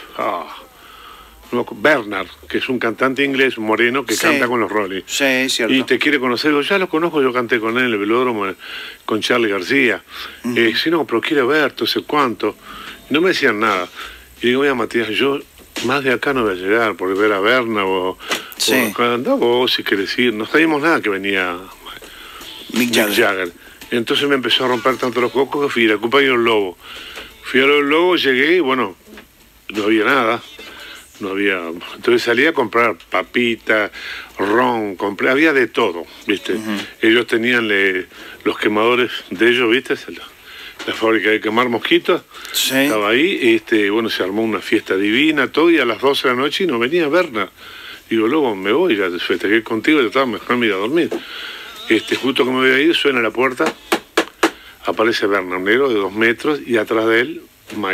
[SPEAKER 2] Bernard, que es un cantante inglés, un moreno, que canta con los Rolling.
[SPEAKER 1] Sí, es cierto.
[SPEAKER 2] Y te quiere conocer. Ya lo conozco, yo canté con él en el velódromo con Charly García. Sí, no, pero quiere verte, sé cuánto. No me decían nada. Y digo, mira, Matías, yo más de acá no voy a llegar, por ver a Bernard o acá andá vos, si querés ir. No sabíamos nada que venía Mick Jagger. Entonces me empezó a romper tanto los cocos que fui a la compañía del Lobo. Fui a los Lobos, llegué y bueno, no había nada. No había. Entonces salí a comprar papitas, ron, había de todo, ¿viste? Ellos tenían los quemadores de ellos, ¿viste? La fábrica de quemar mosquitos. Sí. Estaba ahí, bueno, se armó una fiesta divina, todo, y a las 12 de la noche y no venía Berna. Digo, Lobo, me voy, ya festejé contigo, ya estaba mejor ir a dormir. Justo que me voy a ir, suena la puerta, aparece Bernard, negro de 2 metros, y atrás de él,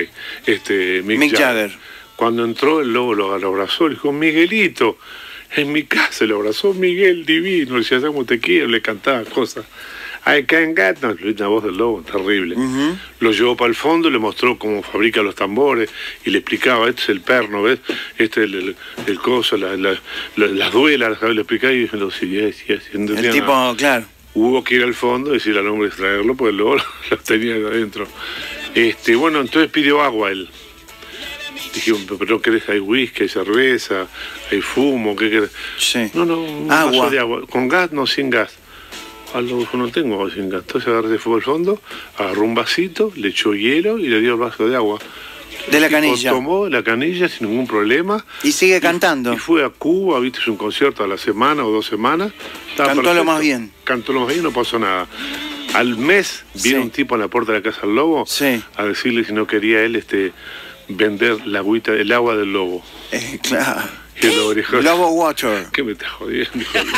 [SPEAKER 2] Mick Jagger. Cuando entró, el Lobo lo abrazó, le dijo, Miguelito, en mi casa lo abrazó Miguel divino, le decía, como te quiero, le cantaba cosas. I can get, no, la voz del Lobo, terrible. Lo llevó para el fondo, le mostró cómo fabrica los tambores y le explicaba, este es el perno, ¿ves? Este es el coso, las duelas, ¿sabes? Le explicaba y lo seguía,
[SPEAKER 1] el tipo, nada. Claro.
[SPEAKER 2] Hubo que ir al fondo y decirle al hombre extraerlo, porque el Lobo lo tenía ahí adentro. Bueno, entonces pidió agua él. Dije, pero ¿querés? Hay whisky, hay cerveza, hay fumo, ¿qué querés? Sí. No, un vaso de agua. ¿Con gas? No, sin gas. Algo no tengo agua sin gas. Entonces agarré, fue al fondo, agarró un vasito, le echó hielo y le dio el vaso de agua.
[SPEAKER 1] De la canilla.
[SPEAKER 2] Tomó la canilla sin ningún problema.
[SPEAKER 1] Y sigue cantando.
[SPEAKER 2] Y fue a Cuba, viste, un concierto a la semana o 2 semanas.
[SPEAKER 1] Cantó lo más bien.
[SPEAKER 2] Cantó lo más bien, no pasó nada. Al mes viene un tipo a la puerta de la casa del Lobo a decirle si no quería él vender el agua del Lobo.
[SPEAKER 1] Claro.
[SPEAKER 2] Y el Lobo dijo,
[SPEAKER 1] Lobo Water.
[SPEAKER 2] ¿Qué me estás jodiendo?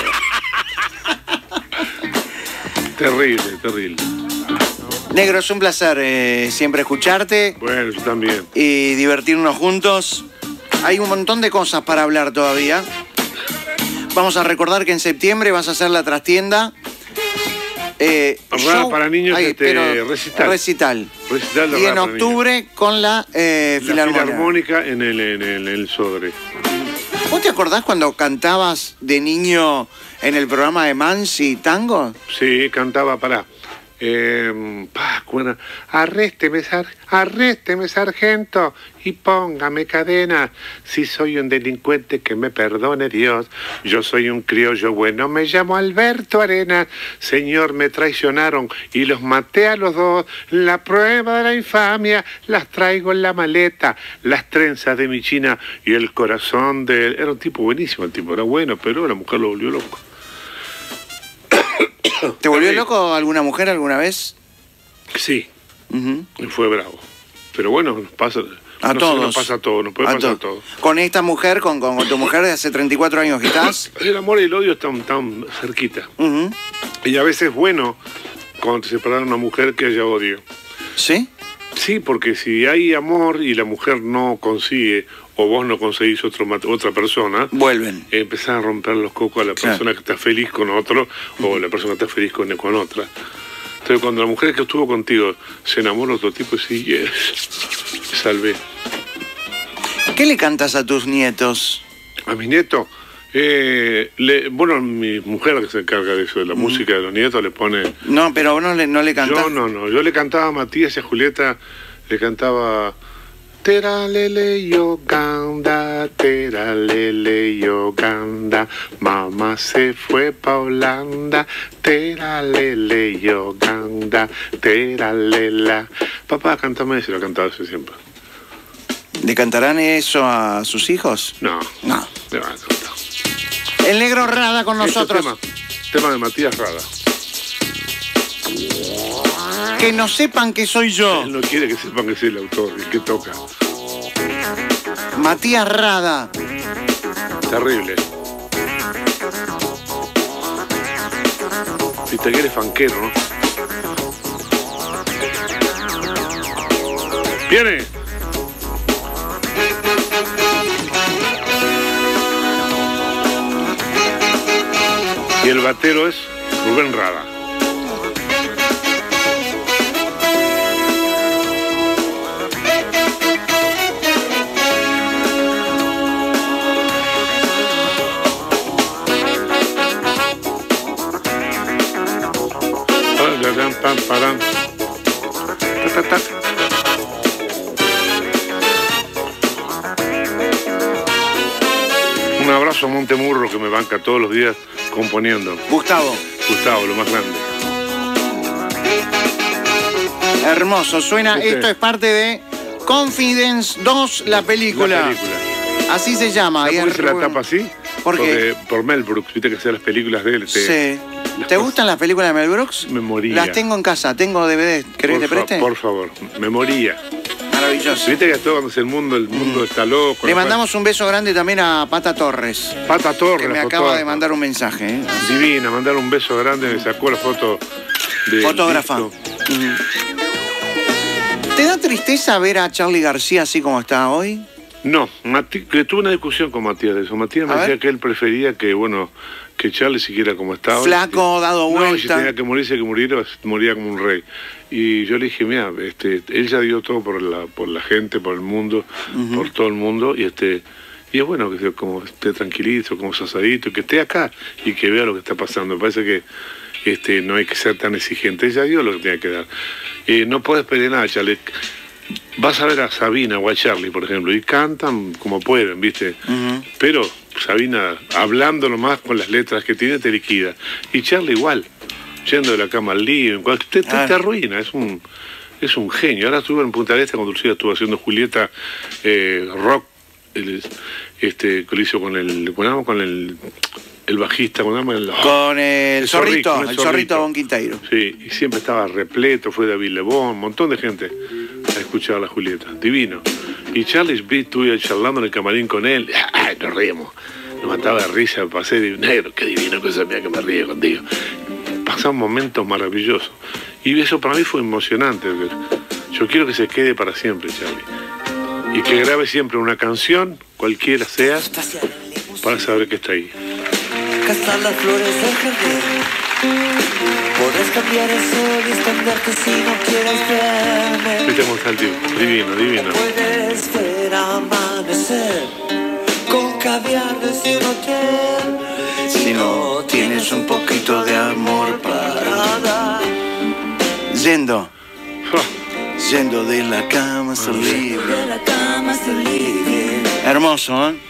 [SPEAKER 2] Terrible, terrible.
[SPEAKER 1] Negro, es un placer siempre escucharte.
[SPEAKER 2] Bueno, yo también.
[SPEAKER 1] Y divertirnos juntos. Hay un montón de cosas para hablar todavía. Vamos a recordar que en septiembre vas a hacer la trastienda.
[SPEAKER 2] Para niños,
[SPEAKER 1] recital. Y en octubre con la
[SPEAKER 2] Filarmónica en el Sodre.
[SPEAKER 1] ¿Vos te acordás cuando cantabas de niño en el programa de Mansi Tango?
[SPEAKER 2] Sí, cantaba, arrésteme sargento y póngame cadena. Si soy un delincuente que me perdone Dios. Yo soy un criollo bueno, me llamo Alberto Arenas. Señor, me traicionaron y los maté a los dos. La prueba de la infamia las traigo en la maleta. Las trenzas de mi china y el corazón de él. Era un tipo buenísimo, el tipo era bueno, pero la mujer lo volvió loco.
[SPEAKER 1] ¿Te volvió loco alguna mujer alguna vez?
[SPEAKER 2] Sí. Y fue bravo. Pero bueno, nos pasa
[SPEAKER 1] a todos.
[SPEAKER 2] Nos pasa a todos, nos puede pasar a todos.
[SPEAKER 1] Con esta mujer, con tu mujer de hace 34 años que estás.
[SPEAKER 2] El amor y el odio están tan cerquita. Y a veces es bueno cuando te separan una mujer que haya odio.
[SPEAKER 1] ¿Sí?
[SPEAKER 2] Sí, porque si hay amor y la mujer no consigue, o vos no conseguís otra persona,
[SPEAKER 1] vuelven.
[SPEAKER 2] Empezás a romper los cocos a la persona que está feliz con otro, o la persona que está feliz con otra. Entonces cuando la mujer que estuvo contigo se enamora de otro tipo, sí, te salvé.
[SPEAKER 1] ¿Qué le cantas a tus nietos?
[SPEAKER 2] ¿A mis nietos? Bueno, mi mujer que se encarga de eso, de la música de los nietos, le pone...
[SPEAKER 1] No, pero vos no le cantás.
[SPEAKER 2] Yo le cantaba a Matías y a Julieta, le cantaba... Teralele Yoganda, teralele Yoganda, mamá se fue pa' Holanda, teralele Yoganda, teralela. Papá, cántame eso, lo cantaba eso siempre.
[SPEAKER 1] ¿Le cantarán eso a sus hijos?
[SPEAKER 2] No.
[SPEAKER 1] No.
[SPEAKER 2] Le van a cantar.
[SPEAKER 1] El negro Rada con nosotros.
[SPEAKER 2] Tema de Matías Rada.
[SPEAKER 1] Que no sepan que soy yo.
[SPEAKER 2] Él no quiere que sepan que soy el autor y que toca.
[SPEAKER 1] Matías Rada.
[SPEAKER 2] Terrible. Viste que eres fanquero, ¿no? ¡Viene! Y el batero es Rubén Rada. Pam, param. Ta, ta, ta. Un abrazo a Montemurro que me banca todos los días componiendo.
[SPEAKER 1] Gustavo,
[SPEAKER 2] lo más grande.
[SPEAKER 1] hermoso. Suena,
[SPEAKER 2] ¿Viste?
[SPEAKER 1] esto es parte de Confidence 2, la película.
[SPEAKER 2] La película.
[SPEAKER 1] Así se llama.
[SPEAKER 2] ¿Sabes
[SPEAKER 1] Y
[SPEAKER 2] por
[SPEAKER 1] es
[SPEAKER 2] qué se la
[SPEAKER 1] Rubén.
[SPEAKER 2] tapa así?
[SPEAKER 1] ¿Por qué?
[SPEAKER 2] Por Mel Brooks, viste que hacía las películas de él.
[SPEAKER 1] Sí. ¿Te gustan las películas de Mel Brooks?
[SPEAKER 2] Me moría.
[SPEAKER 1] Las tengo en casa, tengo DVD. ¿Querés que te preste?
[SPEAKER 2] Por favor, me moría.
[SPEAKER 1] Maravilloso.
[SPEAKER 2] Viste que todo cuando el mundo está loco.
[SPEAKER 1] Le mandamos un beso grande también a Pata Torres.
[SPEAKER 2] Pata Torres,
[SPEAKER 1] Que me
[SPEAKER 2] la
[SPEAKER 1] acaba
[SPEAKER 2] fotógrafa.
[SPEAKER 1] de mandar un mensaje. ¿Eh?
[SPEAKER 2] Divina, mandar un beso grande, me sacó la foto de.
[SPEAKER 1] Fotógrafa. ¿Te da tristeza ver a Charly García así como está hoy?
[SPEAKER 2] No, que tuve una discusión con Matías de eso. Matías me decía que él prefería que, bueno, que Charly siguiera como estaba.
[SPEAKER 1] Flaco, dado
[SPEAKER 2] No,
[SPEAKER 1] vuelta.
[SPEAKER 2] si tenía que morirse, que moría como un rey. Y yo le dije, mira, él ya dio todo por la gente, por el mundo, por todo el mundo, y y es bueno que como esté tranquilito, como sasadito, que esté acá y que vea lo que está pasando. Me parece que no hay que ser tan exigente. Ella dio lo que tenía que dar. No puedes pedir nada, Charly. Vas a ver a Sabina o a Charly, por ejemplo, y cantan como pueden, ¿viste? Pero Sabina, hablando nomás con las letras que tiene, te liquida. Y Charly igual, yendo de la cama al lío, te arruina, es un genio. Ahora estuve en Punta del Este, cuando Lucía estuvo haciendo Julieta rock, que lo hizo con el bajista,
[SPEAKER 1] con el zorrito Bon Quinteiro.
[SPEAKER 2] Sí, y siempre estaba repleto, fue David Lebón, un montón de gente a escuchar a la Julieta, divino. Y Charly, estuve charlando en el camarín con él, ¡ay, nos reímos! Nos mataba de risa, pasé de negro, qué divino, cosa mía que me ríe contigo. Pasaron momentos maravillosos. Y eso para mí fue emocionante. Yo quiero que se quede para siempre, Charly. Y que grabe siempre una canción, cualquiera sea, para saber que está ahí.
[SPEAKER 9] Cazar las flores del jardín. Podrás cambiar el sol y esconderte si no quieres verme.
[SPEAKER 2] Viste cómo está el tipo, divino.
[SPEAKER 9] Puedes ver amanecer con caviar desde un hotel.
[SPEAKER 1] Si no tienes un poquito de amor para dar. Yendo de la cama hasta el living.
[SPEAKER 9] De la cama hasta el living.
[SPEAKER 1] Hermoso, ¿eh?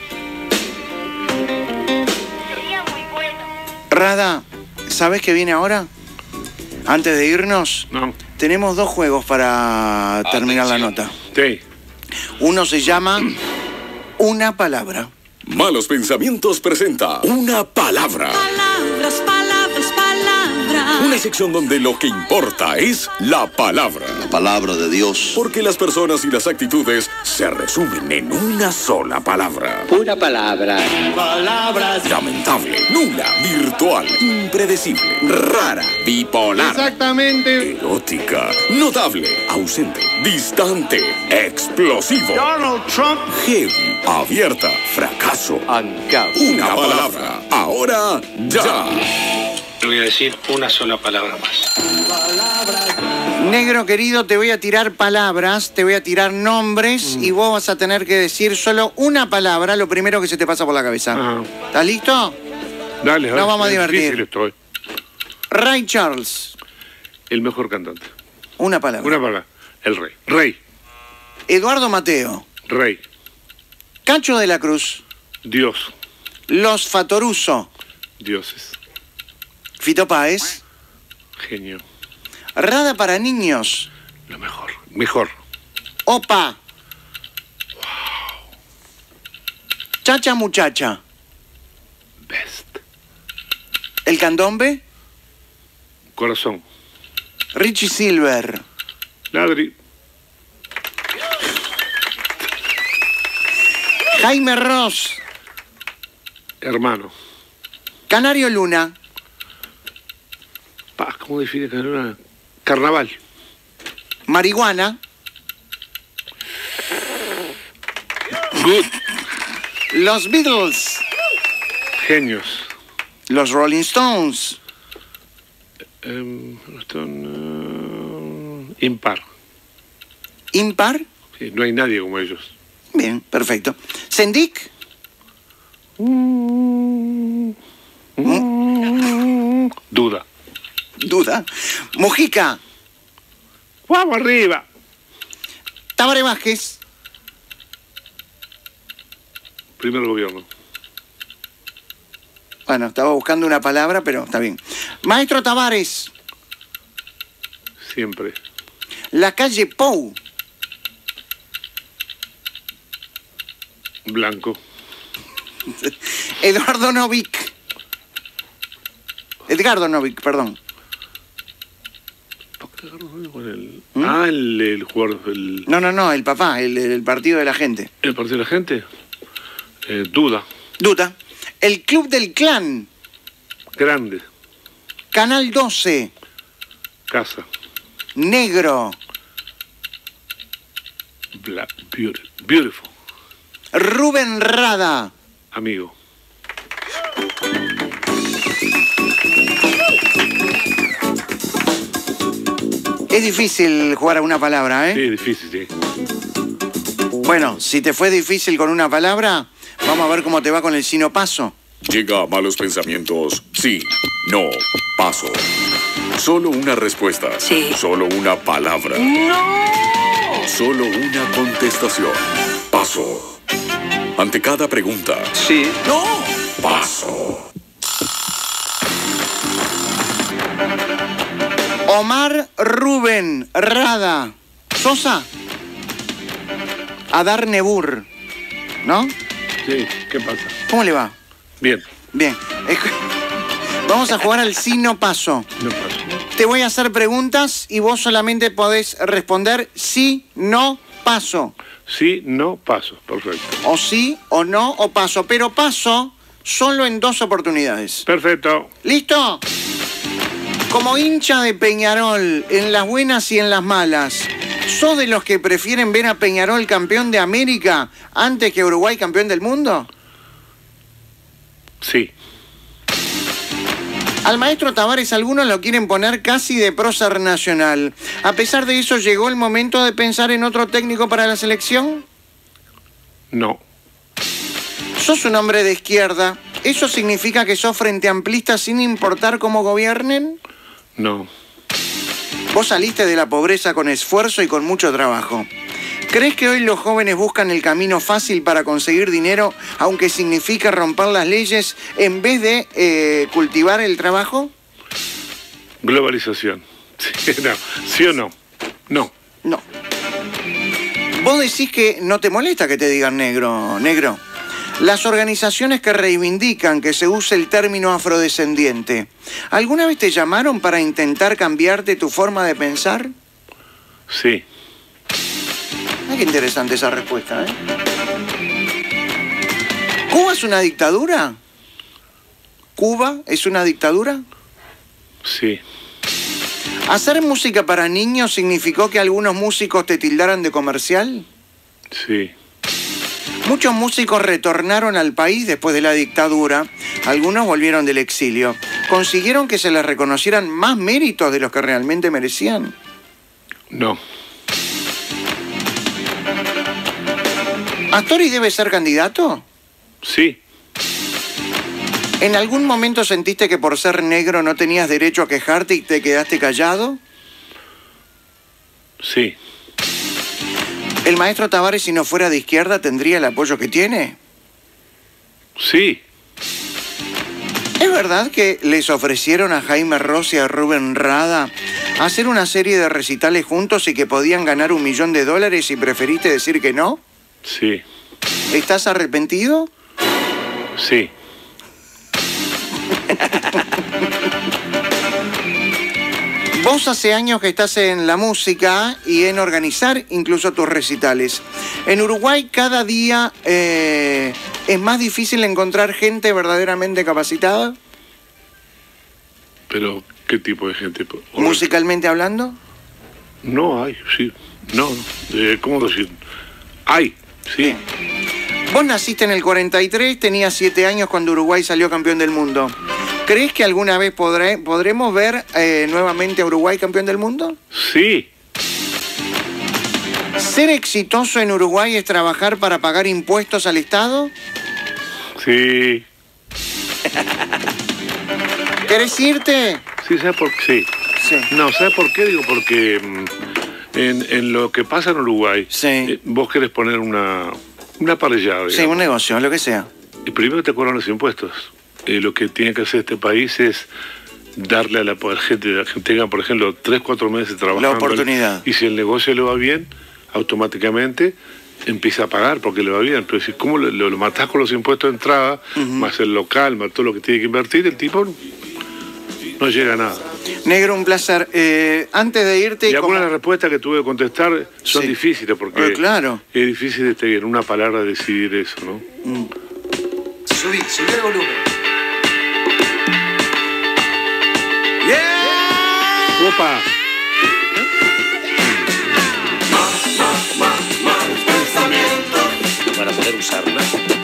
[SPEAKER 1] Rada, ¿sabes qué viene ahora? Antes de irnos, tenemos 2 juegos para terminar la nota.
[SPEAKER 2] Sí.
[SPEAKER 1] Uno se llama Una Palabra.
[SPEAKER 5] Malos Pensamientos presenta Una Palabra.
[SPEAKER 10] Palabras, palabras, palabras.
[SPEAKER 5] Una sección donde lo que importa es la palabra.
[SPEAKER 11] La palabra de Dios.
[SPEAKER 5] Porque las personas y las actitudes se resumen en una sola palabra.
[SPEAKER 6] Una palabra.
[SPEAKER 9] Palabras.
[SPEAKER 5] Lamentable, nula, virtual, impredecible, rara, bipolar.
[SPEAKER 2] Exactamente.
[SPEAKER 5] Erótica, notable, ausente, distante, explosivo.
[SPEAKER 9] Donald Trump.
[SPEAKER 5] Heavy, abierta, fracaso. Una palabra. Ahora, ya.
[SPEAKER 12] Voy a decir una sola palabra más.
[SPEAKER 1] Negro querido, te voy a tirar palabras, te voy a tirar nombres y vos vas a tener que decir solo una palabra, lo primero que se te pasa por la cabeza.
[SPEAKER 2] Ajá.
[SPEAKER 1] ¿Estás listo?
[SPEAKER 2] Dale,
[SPEAKER 1] Nos vamos a
[SPEAKER 2] es
[SPEAKER 1] divertir.
[SPEAKER 2] difícil estoy.
[SPEAKER 1] Ray Charles.
[SPEAKER 2] El mejor cantante.
[SPEAKER 1] Una palabra.
[SPEAKER 2] Una palabra. El rey. Rey.
[SPEAKER 1] Eduardo Mateo.
[SPEAKER 2] Rey.
[SPEAKER 1] Cacho de la Cruz.
[SPEAKER 2] Dios.
[SPEAKER 1] Los Fatoruso.
[SPEAKER 2] Dioses.
[SPEAKER 1] Fito Páez.
[SPEAKER 2] Genio.
[SPEAKER 1] Rada para niños.
[SPEAKER 2] Lo mejor. Mejor.
[SPEAKER 1] Opa. Chacha muchacha.
[SPEAKER 2] Best.
[SPEAKER 1] ¿El candombe?
[SPEAKER 2] Corazón.
[SPEAKER 1] Richie Silver.
[SPEAKER 2] Ladri.
[SPEAKER 1] Jaime Ross.
[SPEAKER 2] Hermano.
[SPEAKER 1] Canario Luna.
[SPEAKER 2] ¿Cómo define Canario Luna? Carnaval.
[SPEAKER 1] Marihuana.
[SPEAKER 2] Good.
[SPEAKER 1] Los Beatles.
[SPEAKER 2] Genios.
[SPEAKER 1] Los Rolling Stones.
[SPEAKER 2] Impar.
[SPEAKER 1] ¿Impar?
[SPEAKER 2] Sí, no hay nadie como ellos.
[SPEAKER 1] Bien, perfecto. ¿Sendik?
[SPEAKER 2] Duda.
[SPEAKER 1] Duda. Mujica.
[SPEAKER 2] ¡Vamos arriba!
[SPEAKER 1] Tabaré Vázquez.
[SPEAKER 2] Primer gobierno.
[SPEAKER 1] Bueno, estaba buscando una palabra, pero está bien. Maestro Tavares.
[SPEAKER 2] Siempre.
[SPEAKER 1] La calle Pou.
[SPEAKER 2] Blanco.
[SPEAKER 1] Eduardo Novik. Edgardo Novik, perdón.
[SPEAKER 2] El jugador.
[SPEAKER 1] No, el papá, el partido de la gente.
[SPEAKER 2] ¿El partido de la gente? Duda.
[SPEAKER 1] Duda. El Club del Clan.
[SPEAKER 2] Grande.
[SPEAKER 1] Canal 12.
[SPEAKER 2] Casa.
[SPEAKER 1] Negro.
[SPEAKER 2] Beautiful.
[SPEAKER 1] Rubén Rada.
[SPEAKER 2] Amigo.
[SPEAKER 1] Es difícil jugar a una palabra, ¿eh?
[SPEAKER 2] Sí, es difícil, sí.
[SPEAKER 1] Bueno, si te fue difícil con una palabra, vamos a ver cómo te va con el sino paso.
[SPEAKER 5] Llega a malos pensamientos. Sí, no, paso. Solo una respuesta.
[SPEAKER 3] Sí.
[SPEAKER 5] Solo una palabra.
[SPEAKER 3] ¡No!
[SPEAKER 5] Solo una contestación. Paso. Ante cada pregunta.
[SPEAKER 6] Sí.
[SPEAKER 3] ¡No!
[SPEAKER 5] Paso.
[SPEAKER 1] Omar Rubén Rada Sosa. Adar Nebur. ¿No?
[SPEAKER 2] Sí, ¿qué pasa?
[SPEAKER 1] ¿Cómo le va?
[SPEAKER 2] Bien.
[SPEAKER 1] Bien. Vamos a jugar al sí, no paso.
[SPEAKER 2] No paso.
[SPEAKER 1] Te voy a hacer preguntas y vos solamente podés responder sí, no, paso.
[SPEAKER 2] Sí, no, paso. Perfecto.
[SPEAKER 1] O sí, o no, o paso. Pero paso solo en 2 oportunidades.
[SPEAKER 2] Perfecto.
[SPEAKER 1] ¿Listo? Como hincha de Peñarol, en las buenas y en las malas, ¿sos de los que prefieren ver a Peñarol campeón de América antes que Uruguay campeón del mundo?
[SPEAKER 2] Sí.
[SPEAKER 1] Al maestro Tavares algunos lo quieren poner casi de prócer nacional. A pesar de eso, ¿llegó el momento de pensar en otro técnico para la selección?
[SPEAKER 2] No.
[SPEAKER 1] ¿Sos un hombre de izquierda? ¿Eso significa que sos frente amplista sin importar cómo gobiernen?
[SPEAKER 2] No.
[SPEAKER 1] Vos saliste de la pobreza con esfuerzo y con mucho trabajo. ¿Crees que hoy los jóvenes buscan el camino fácil para conseguir dinero, aunque significa romper las leyes, en vez de cultivar el trabajo?
[SPEAKER 2] Globalización. Sí, no. ¿Sí o no? No.
[SPEAKER 1] No. Vos decís que no te molesta que te digan negro. Las organizaciones que reivindican que se use el término afrodescendiente, ¿alguna vez te llamaron para intentar cambiarte tu forma de pensar?
[SPEAKER 2] Sí.
[SPEAKER 1] Ah, qué interesante esa respuesta, ¿eh? ¿Cuba es una dictadura? ¿Cuba es una dictadura?
[SPEAKER 2] Sí.
[SPEAKER 1] ¿Hacer música para niños significó que algunos músicos te tildaran de comercial?
[SPEAKER 2] Sí.
[SPEAKER 1] Muchos músicos retornaron al país después de la dictadura, algunos volvieron del exilio. ¿Consiguieron que se les reconocieran más méritos de los que realmente merecían?
[SPEAKER 2] No.
[SPEAKER 1] ¿Astori debe ser candidato?
[SPEAKER 2] Sí.
[SPEAKER 1] ¿En algún momento sentiste que por ser negro no tenías derecho a quejarte y te quedaste callado?
[SPEAKER 2] Sí.
[SPEAKER 1] ¿El maestro Tavares, si no fuera de izquierda, tendría el apoyo que tiene?
[SPEAKER 2] Sí.
[SPEAKER 1] ¿Es verdad que les ofrecieron a Jaime Ross y a Rubén Rada hacer una serie de recitales juntos y que podían ganar $1 millón y preferiste decir que no?
[SPEAKER 2] Sí.
[SPEAKER 1] ¿Estás arrepentido?
[SPEAKER 2] Sí.
[SPEAKER 1] Vos hace años que estás en la música y en organizar incluso tus recitales. En Uruguay cada día es más difícil encontrar gente verdaderamente capacitada.
[SPEAKER 2] ¿Pero qué tipo de gente?
[SPEAKER 1] ¿Musicalmente hablando?
[SPEAKER 2] No hay, sí. No, ¿cómo decir? Hay, sí.
[SPEAKER 1] Bien. Vos naciste en el 43, tenías 7 años cuando Uruguay salió campeón del mundo. ¿Crees que alguna vez podremos ver nuevamente a Uruguay campeón del mundo?
[SPEAKER 2] Sí.
[SPEAKER 1] ¿Ser exitoso en Uruguay es trabajar para pagar impuestos al Estado?
[SPEAKER 2] Sí.
[SPEAKER 1] ¿Querés irte?
[SPEAKER 2] Sí, ¿sabes por qué? Sí. No, ¿sabes por qué? Digo, porque en lo que pasa en Uruguay,
[SPEAKER 1] sí.
[SPEAKER 2] Vos querés poner una parrillada.
[SPEAKER 1] Sí, un negocio, lo que sea.
[SPEAKER 2] Y primero te cobran los impuestos. Lo que tiene que hacer este país es darle a la gente que tenga, por ejemplo, 3-4 meses trabajando.
[SPEAKER 1] La oportunidad.
[SPEAKER 2] Y si el negocio le va bien, automáticamente empieza a pagar porque le va bien. Pero si ¿cómo lo matás con los impuestos de entrada, más el local, más todo lo que tiene que invertir, el tipo no llega a nada.
[SPEAKER 1] Negro, un placer. Antes de irte...
[SPEAKER 2] Y algunas de las respuestas que tuve que contestar son difíciles porque
[SPEAKER 1] claro.
[SPEAKER 2] Es difícil en una palabra decidir eso, ¿no?
[SPEAKER 9] Subí el volumen.
[SPEAKER 2] ¡Yeah! ¡Opa!
[SPEAKER 6] Para poder usarla.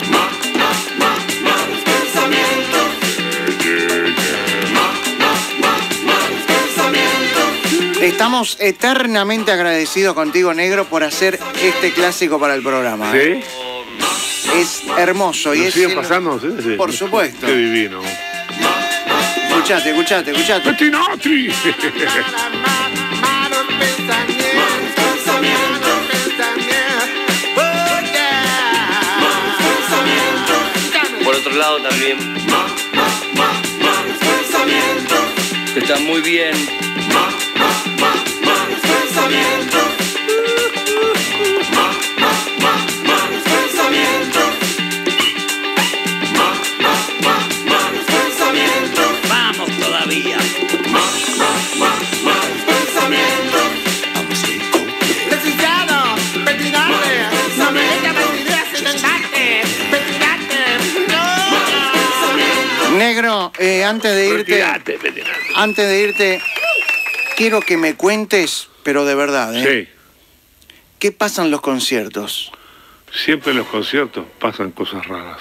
[SPEAKER 1] Estamos eternamente agradecidos contigo, Negro, por hacer este clásico para el programa.
[SPEAKER 2] ¿Sí?
[SPEAKER 1] Es hermoso.
[SPEAKER 2] ¿Nos
[SPEAKER 1] y
[SPEAKER 2] siguen pasando? Sí.
[SPEAKER 1] Por supuesto.
[SPEAKER 2] Qué divino.
[SPEAKER 1] Escuchate.
[SPEAKER 2] ¡Pettinati!
[SPEAKER 6] Por otro lado también está muy bien. Vamos todavía.
[SPEAKER 1] Negro, antes de irte, quiero que me cuentes, pero de verdad,
[SPEAKER 2] Sí.
[SPEAKER 1] ¿Qué pasa en los conciertos?
[SPEAKER 2] Siempre en los conciertos pasan cosas raras.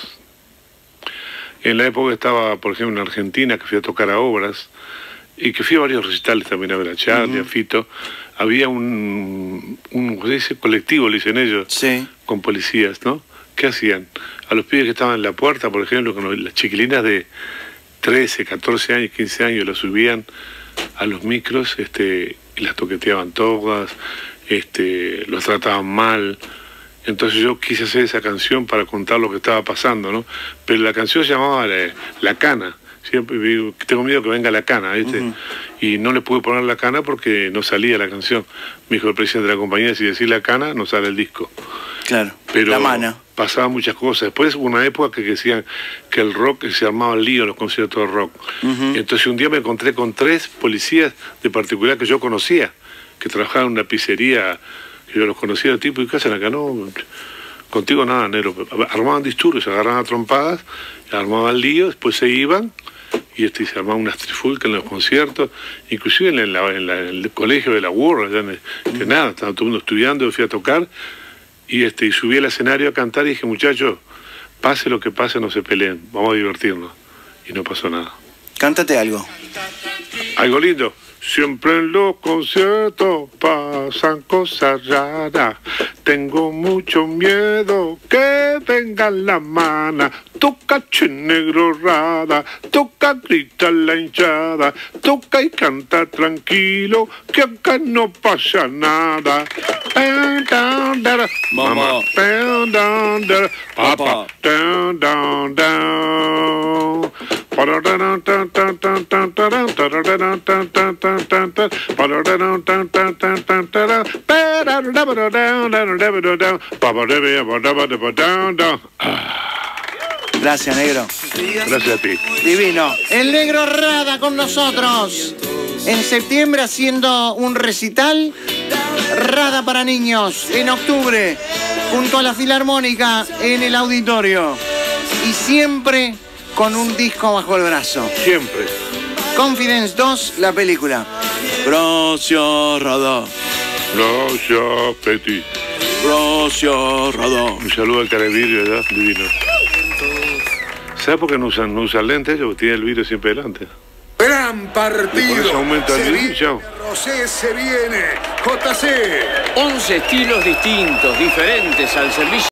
[SPEAKER 2] En la época estaba, por ejemplo, en Argentina, que fui a tocar a obras, y que fui a varios recitales también a ver a Charlie, a Fito, había un colectivo, le dicen ellos, con policías, ¿no? ¿Qué hacían? A los pibes que estaban en la puerta, por ejemplo, con las chiquilinas de 13, 14 años, 15 años, las subían a los micros y las toqueteaban todas, los trataban mal. Entonces yo quise hacer esa canción para contar lo que estaba pasando, ¿no? Pero la canción se llamaba La Cana. Siempre digo, tengo miedo que venga la cana, ¿viste? Y no le pude poner la cana porque no salía la canción. Me dijo el presidente de la compañía, si decís la cana, no sale el disco.
[SPEAKER 1] Claro,
[SPEAKER 2] pero
[SPEAKER 1] la mano.
[SPEAKER 2] Pasaban muchas cosas. Después hubo una época que decían que el rock se armaba el lío en los conciertos de rock. Entonces un día me encontré con 3 policías de particular que yo conocía, que trabajaban en una pizzería, que yo los conocía de tipo, ¿y qué hacen acá? No, contigo nada, negro. Armaban disturbios, se agarraban a trompadas, armaban líos, después se iban, y se armaban unas trifulcas en los conciertos, inclusive en el colegio de la UOR, que nada, estaba todo el mundo estudiando, yo fui a tocar, y subí al escenario a cantar y dije, muchachos, pase lo que pase, no se peleen, vamos a divertirnos. Y no pasó nada.
[SPEAKER 1] Cántate algo.
[SPEAKER 2] Algo lindo. Siempre en los conciertos pasan cosas raras. Tengo mucho miedo que venga la mana. Toca Che Negro Rada, toca gritar la hinchada, toca y canta tranquilo, que acá no pasa nada. Mamá, papá,
[SPEAKER 1] Gracias, negro.
[SPEAKER 2] Gracias a ti.
[SPEAKER 1] Divino. El negro Rada con nosotros. En septiembre haciendo un recital Rada para niños. En octubre, junto a la Filarmónica en el auditorio. Y siempre con un disco bajo el brazo.
[SPEAKER 2] Siempre.
[SPEAKER 1] Confidence 2, la película. Gracias, Rada.
[SPEAKER 2] Gracias, Petit.
[SPEAKER 1] Gracias, Rada.
[SPEAKER 2] Un saludo al Caravidrio, ¿verdad? Divino. ¿Sabes por qué no usan lentes ellos? Porque tienen el vidrio siempre delante.
[SPEAKER 4] Gran partido.
[SPEAKER 2] Por eso aumenta el vidrio, chao.
[SPEAKER 4] Rosé se viene. JC.
[SPEAKER 6] 11 estilos distintos, diferentes al servicio.